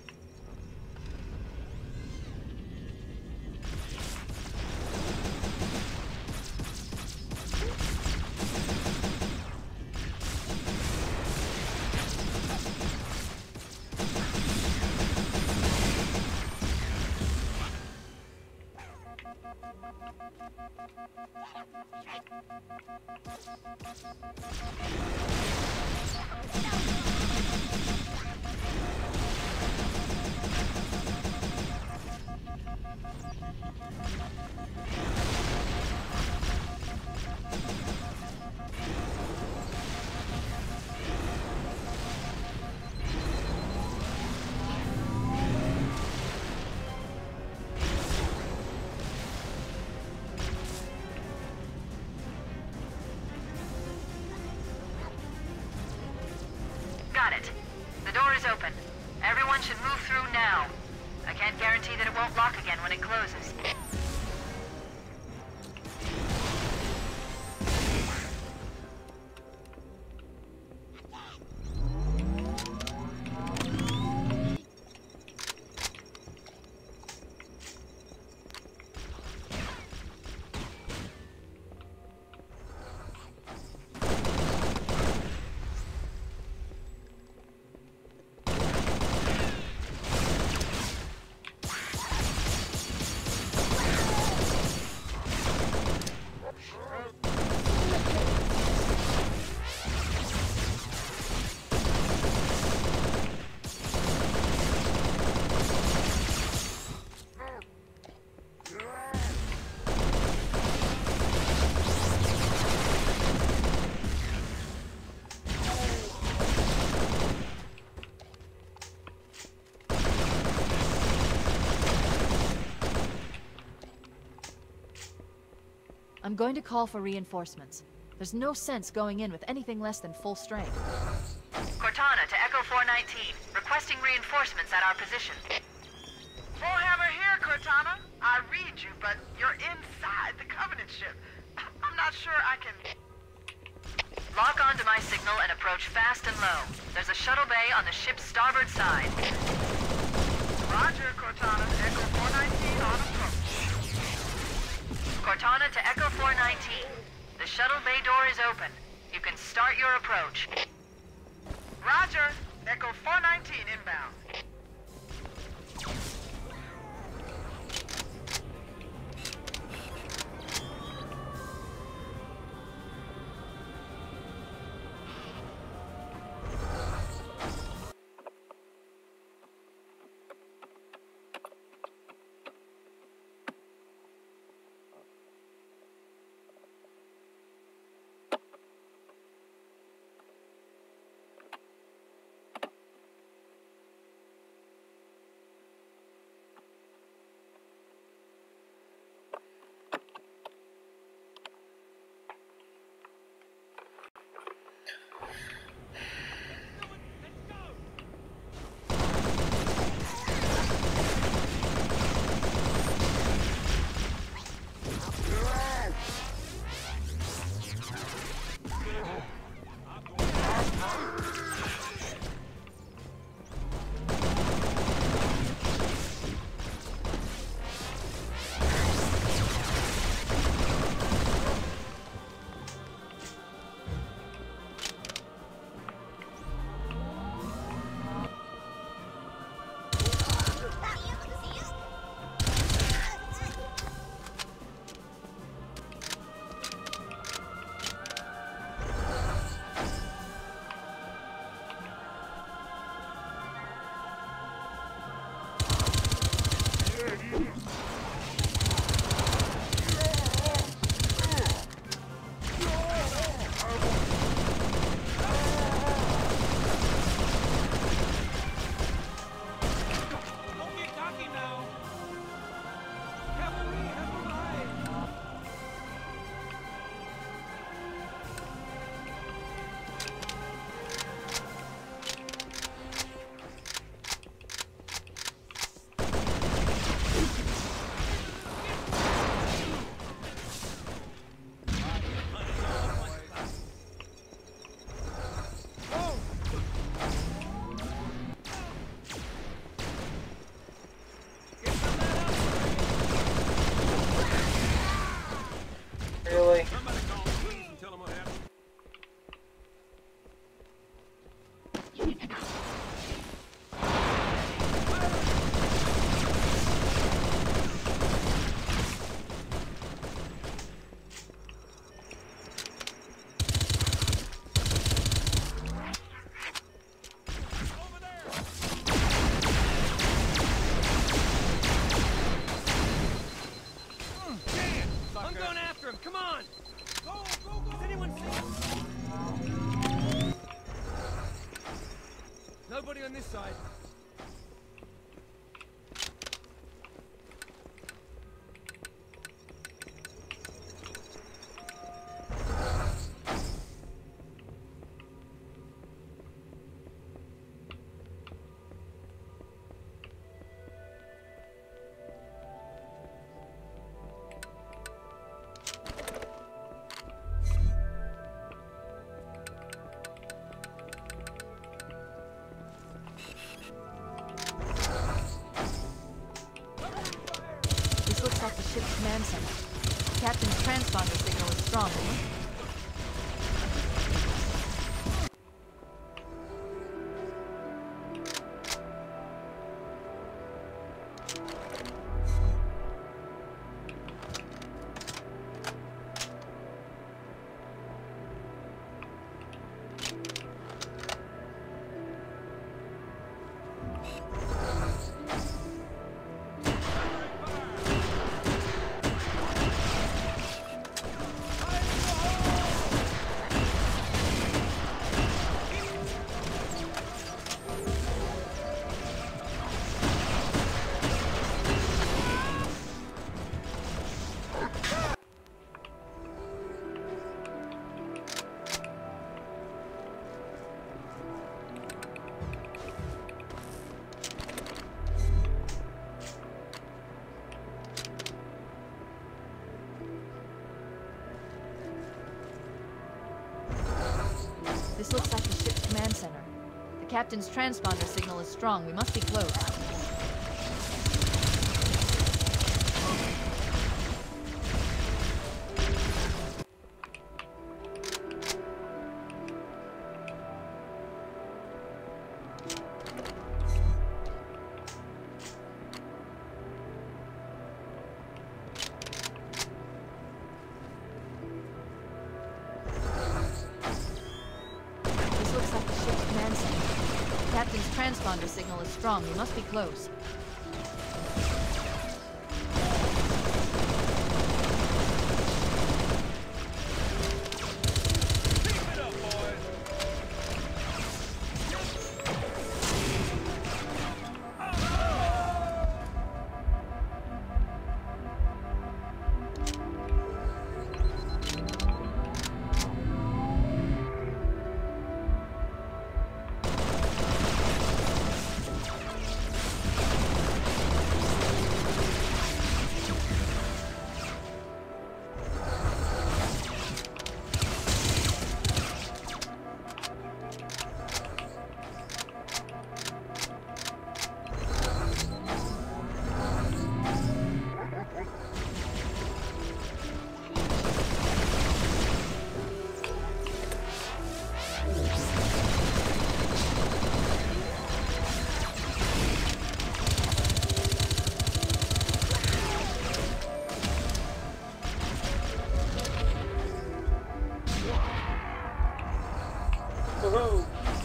Speaker 1: Got it. The door is open. Everyone should move through now. I can't guarantee that it won't lock again when it closes.
Speaker 3: I'm going to call for reinforcements. There's no sense going in with anything less than full strength.
Speaker 1: Cortana to Echo 419, requesting reinforcements at our position.
Speaker 4: Bullhammer here, Cortana. I read you, but you're inside the Covenant ship. I'm not sure I can...
Speaker 1: Lock onto my signal and approach fast and low. There's a shuttle bay on the ship's starboard side.
Speaker 4: Roger, Cortana. Echo 419 on approach.
Speaker 1: Cortana to Echo 419. The shuttle bay door is open. You can start your approach.
Speaker 4: Roger. Echo 419 inbound.
Speaker 2: on this side.
Speaker 3: This looks like the ship's command center. The captain's transponder signal is strong. This looks like the ship's command center. The captain's transponder signal is strong. We must be close. This looks like the ship's command center. The captain's transponder signal is strong. We must be close.
Speaker 2: Keep it up, boys!
Speaker 5: Woohoo!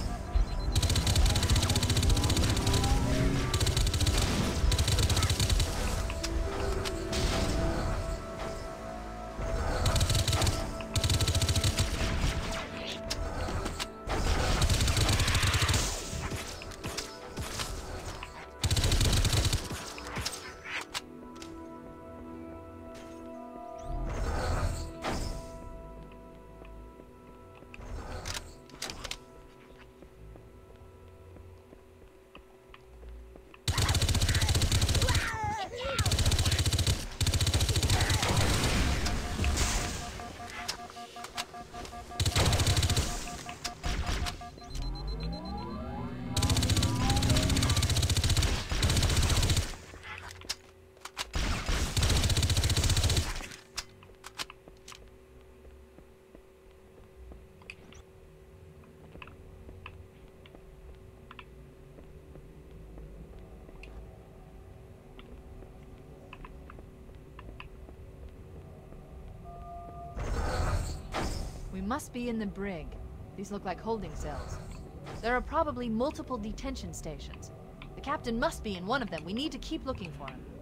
Speaker 3: We must be in the brig. These look like holding cells. There are probably multiple detention stations. The captain must be in one of them. We need to keep looking for him.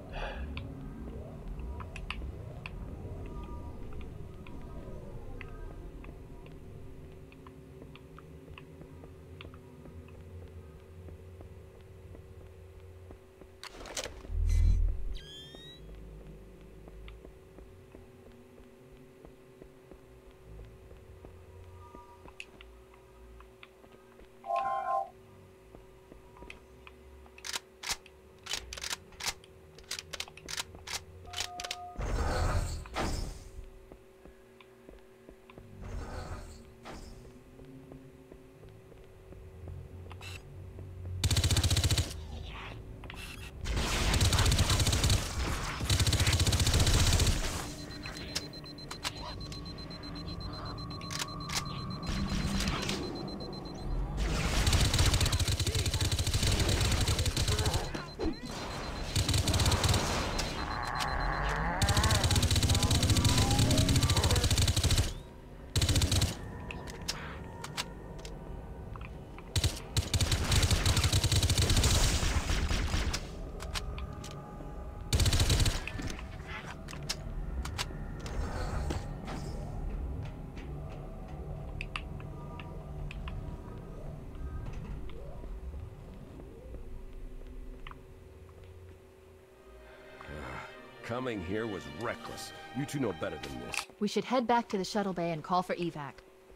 Speaker 6: Coming here was reckless. You two know better than this.
Speaker 3: We should head back to the shuttle bay and call for evac.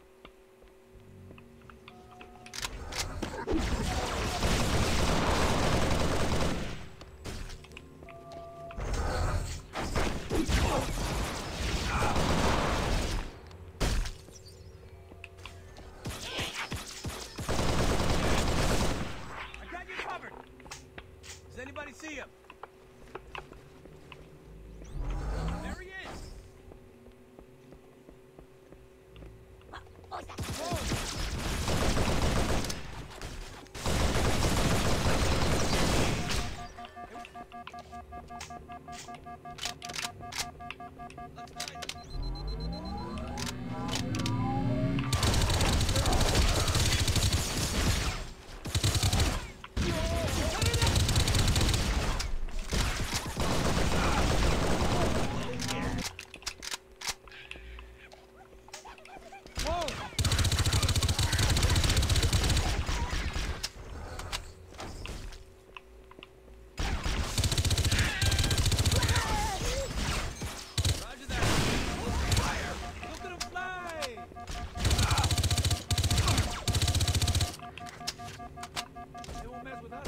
Speaker 2: I got you covered. Does anybody see him? There he is. Roger that. Fire! Look at him fly! They won't mess with us.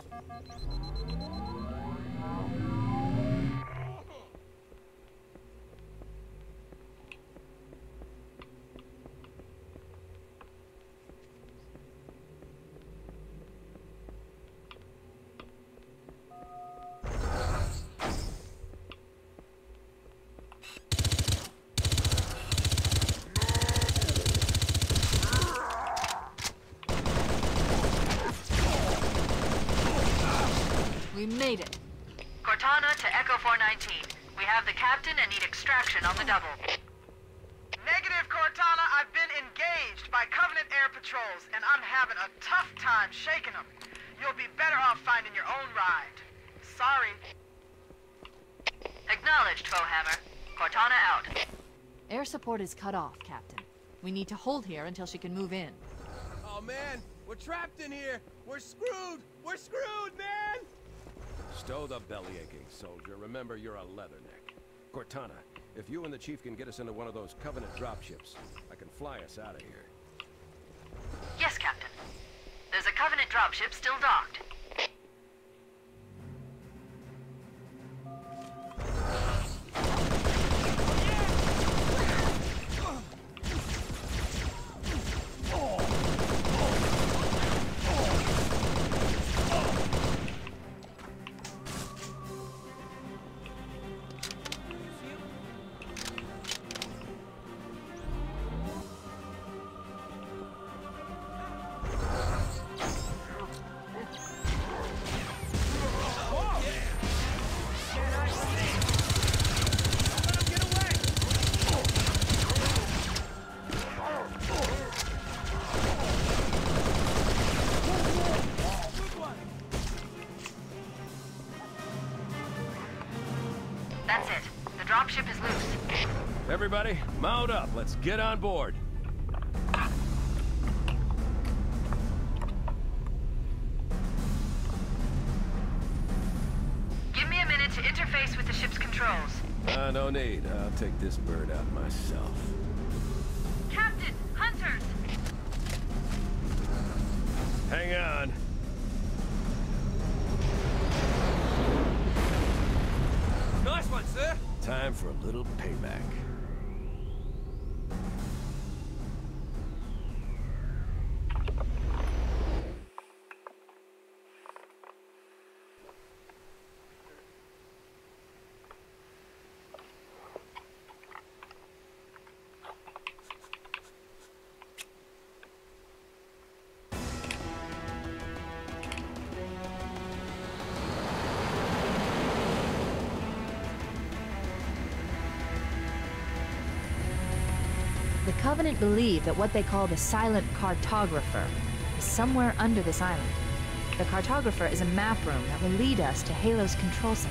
Speaker 3: We made it.
Speaker 1: Cortana to Echo 419. We have the captain and need extraction on the double.
Speaker 4: Negative, Cortana. I've been engaged by Covenant air patrols, and I'm having a tough time shaking them. You'll be better off finding your own ride. Sorry.
Speaker 1: Acknowledged, Foehammer. Cortana out.
Speaker 3: Air support is cut off, Captain. We need to hold here until she can move in.
Speaker 2: Oh man, we're trapped in here. We're screwed. We're screwed, man.
Speaker 6: Stow the belly-aching, soldier. Remember, you're a leatherneck. Cortana, if you and the Chief can get us into one of those Covenant dropships, I can fly us out of here.
Speaker 1: Yes, Captain. There's a Covenant dropship still docked. That's it. The dropship is loose.
Speaker 6: Everybody, mount up. Let's get on board.
Speaker 1: Give me a minute to interface with the ship's controls.
Speaker 6: No need. I'll take this bird out myself.
Speaker 1: Captain! Hunters!
Speaker 6: Hang on.
Speaker 2: Nice one, sir.
Speaker 6: Time for a little payback.
Speaker 3: The Covenant believe that what they call the Silent Cartographer is somewhere under this island. The Cartographer is a map room that will lead us to Halo's control center.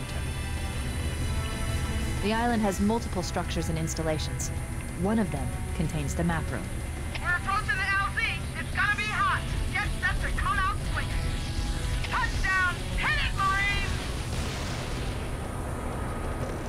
Speaker 3: The island has multiple structures and installations. One of them contains the map room.
Speaker 4: We're approaching the LZ. It's gonna be hot. Get set to come out swinging. Touchdown! Hit it, Marines!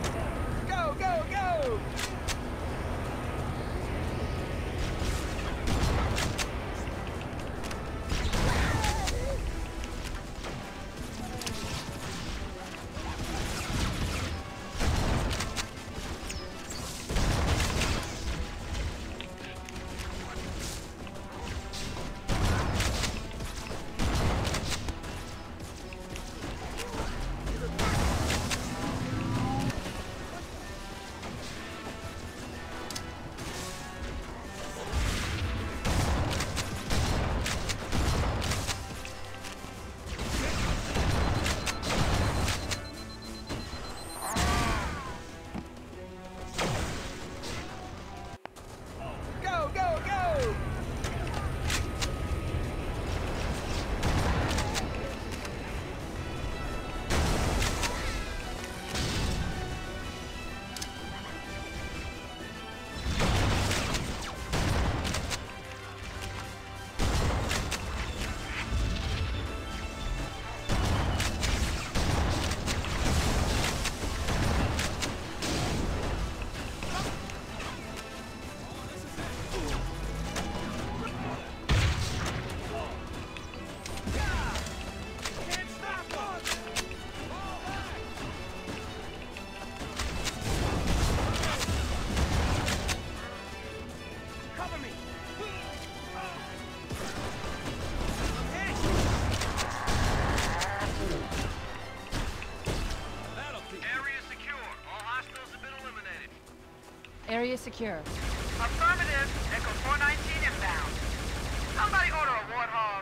Speaker 3: Area secure.
Speaker 4: Affirmative. Echo 419 inbound. Somebody order a Warthog.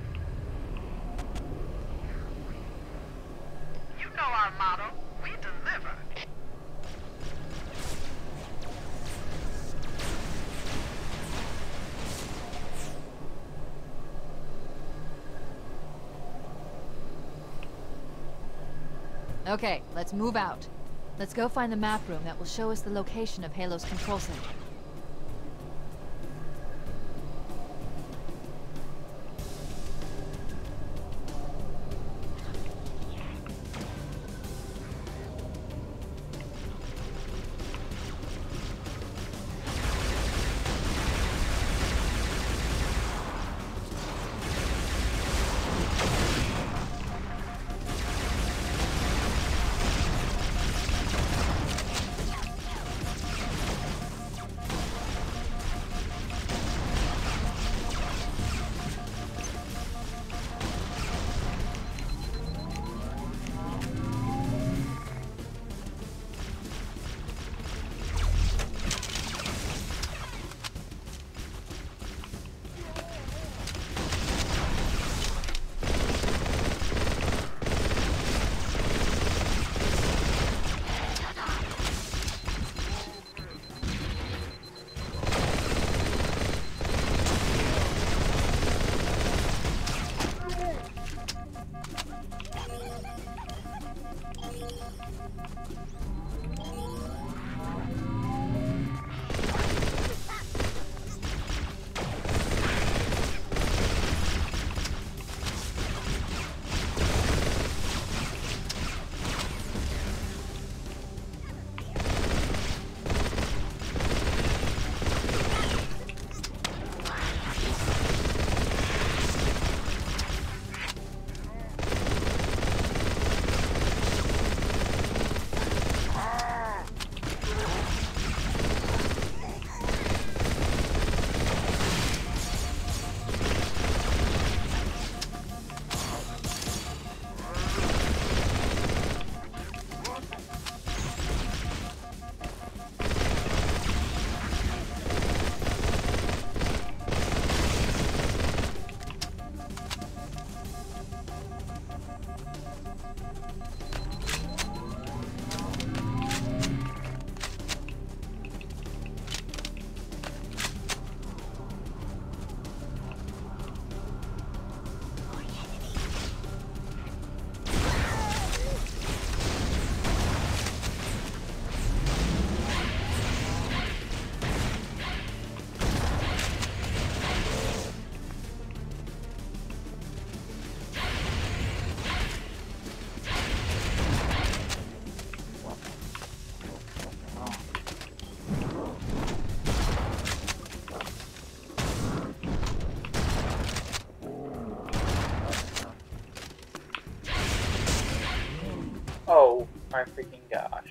Speaker 4: You know our motto. We deliver.
Speaker 3: Okay, let's move out. Let's go find the map room that will show us the location of Halo's control center.
Speaker 5: Oh my freaking gosh.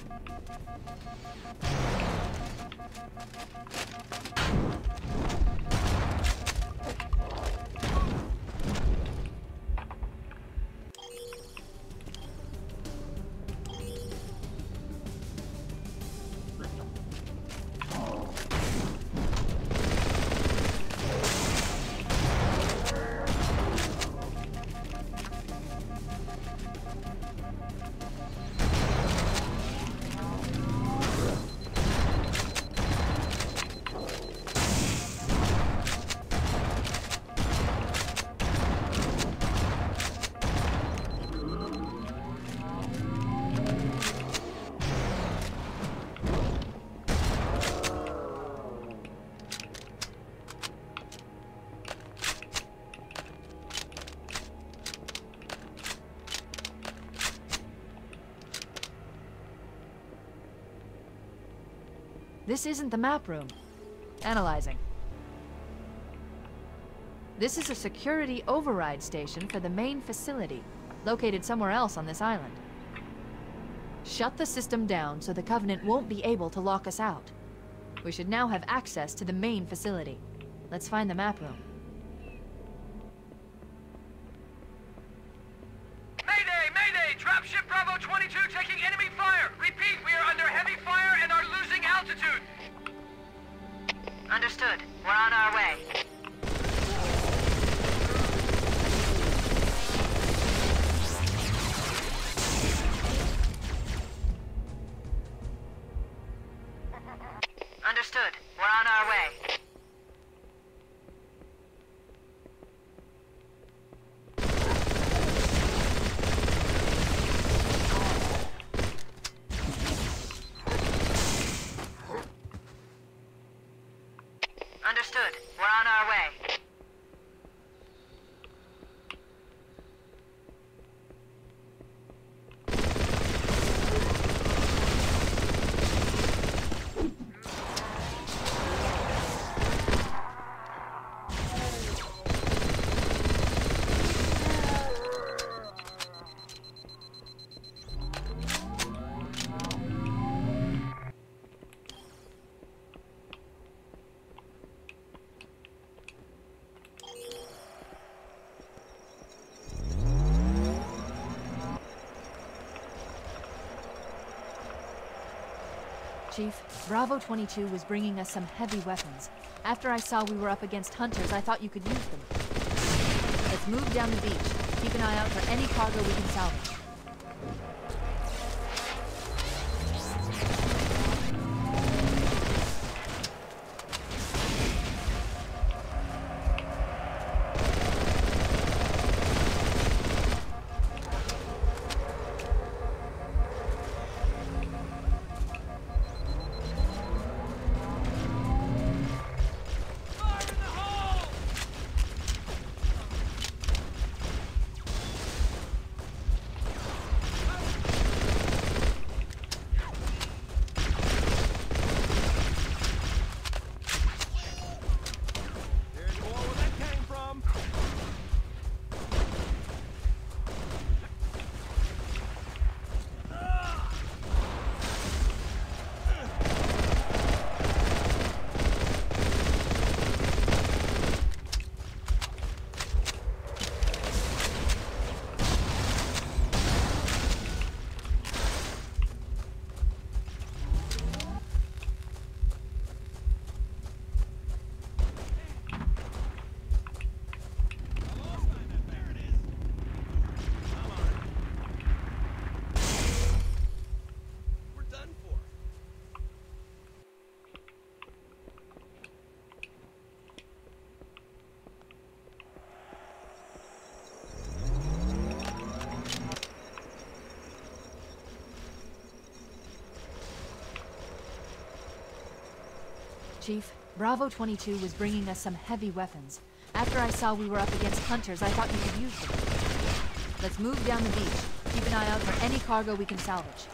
Speaker 3: This isn't the map room. Analyzing. This is a security override station for the main facility, located somewhere else on this island. Shut the system down so the Covenant won't be able to lock us out. We should now have access to the main facility. Let's find the map room.
Speaker 4: Mayday! Mayday! Dropship Bravo 22 taking enemy fire! Repeat, we are under heavy fire and are losing altitude!
Speaker 1: Understood. We're on our way. Understood. We're on our way. Understood. We're on our way.
Speaker 3: Chief, Bravo 22 was bringing us some heavy weapons. After I saw we were up against hunters, I thought you could use them. Let's move down the beach. Keep an eye out for any cargo we can salvage. Chief, Bravo 22 was bringing us some heavy weapons. After I saw we were up against hunters, I thought you could use them. Let's move down the beach. Keep an eye out for any cargo we can salvage.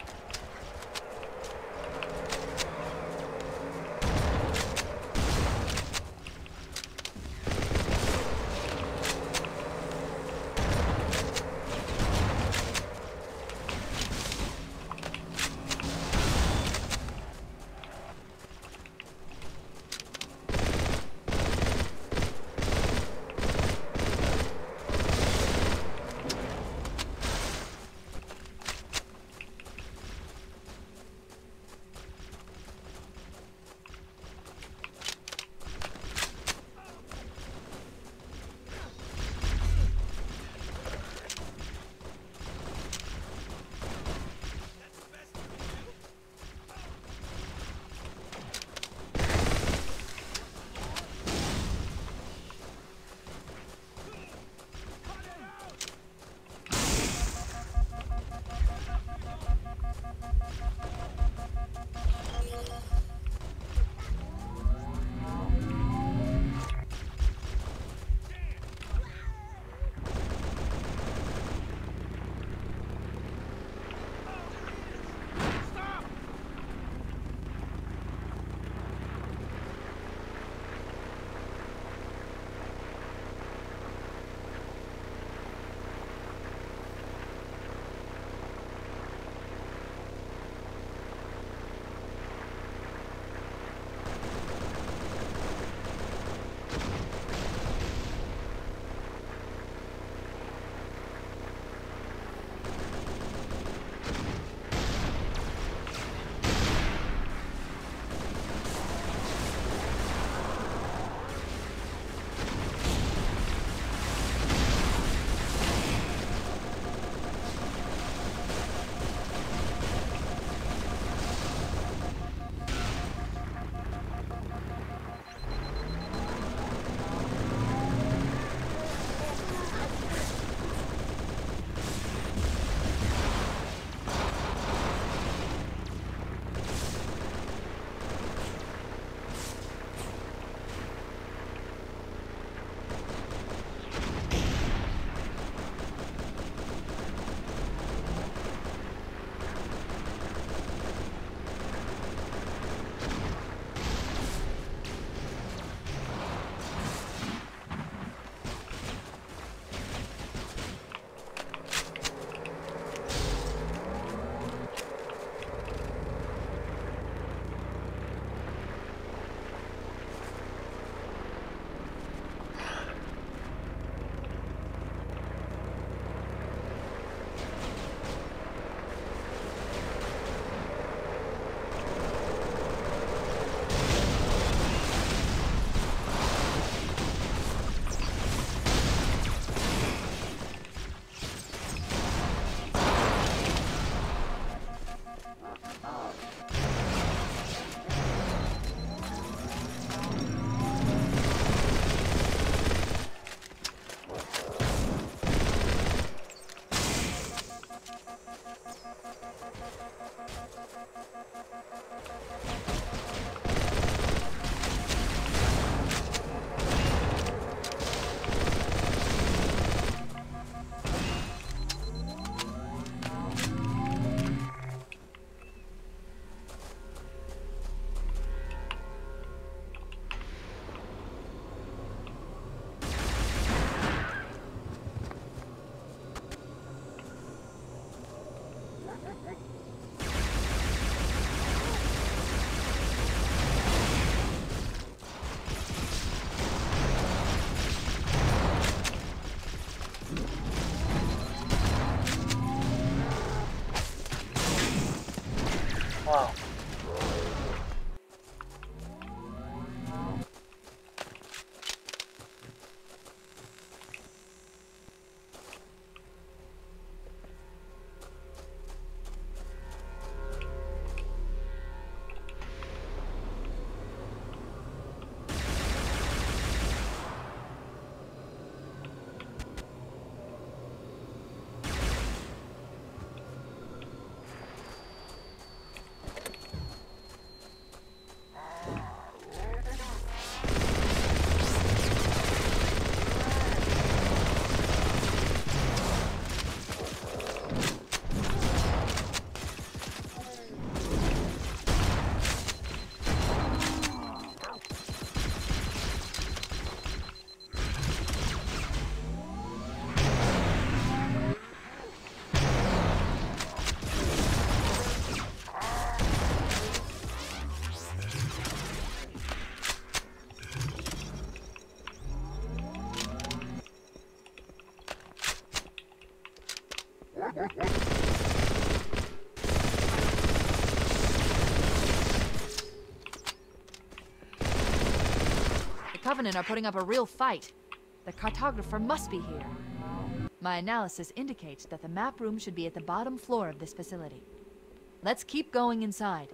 Speaker 3: Covenant are putting up a real fight. The cartographer must be here. My analysis indicates that the map room should be at the bottom floor of this facility. Let's keep going inside.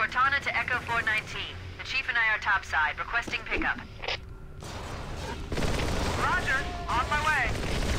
Speaker 1: Cortana to Echo 419. The Chief and I are topside, requesting pickup.
Speaker 4: Roger. On my way.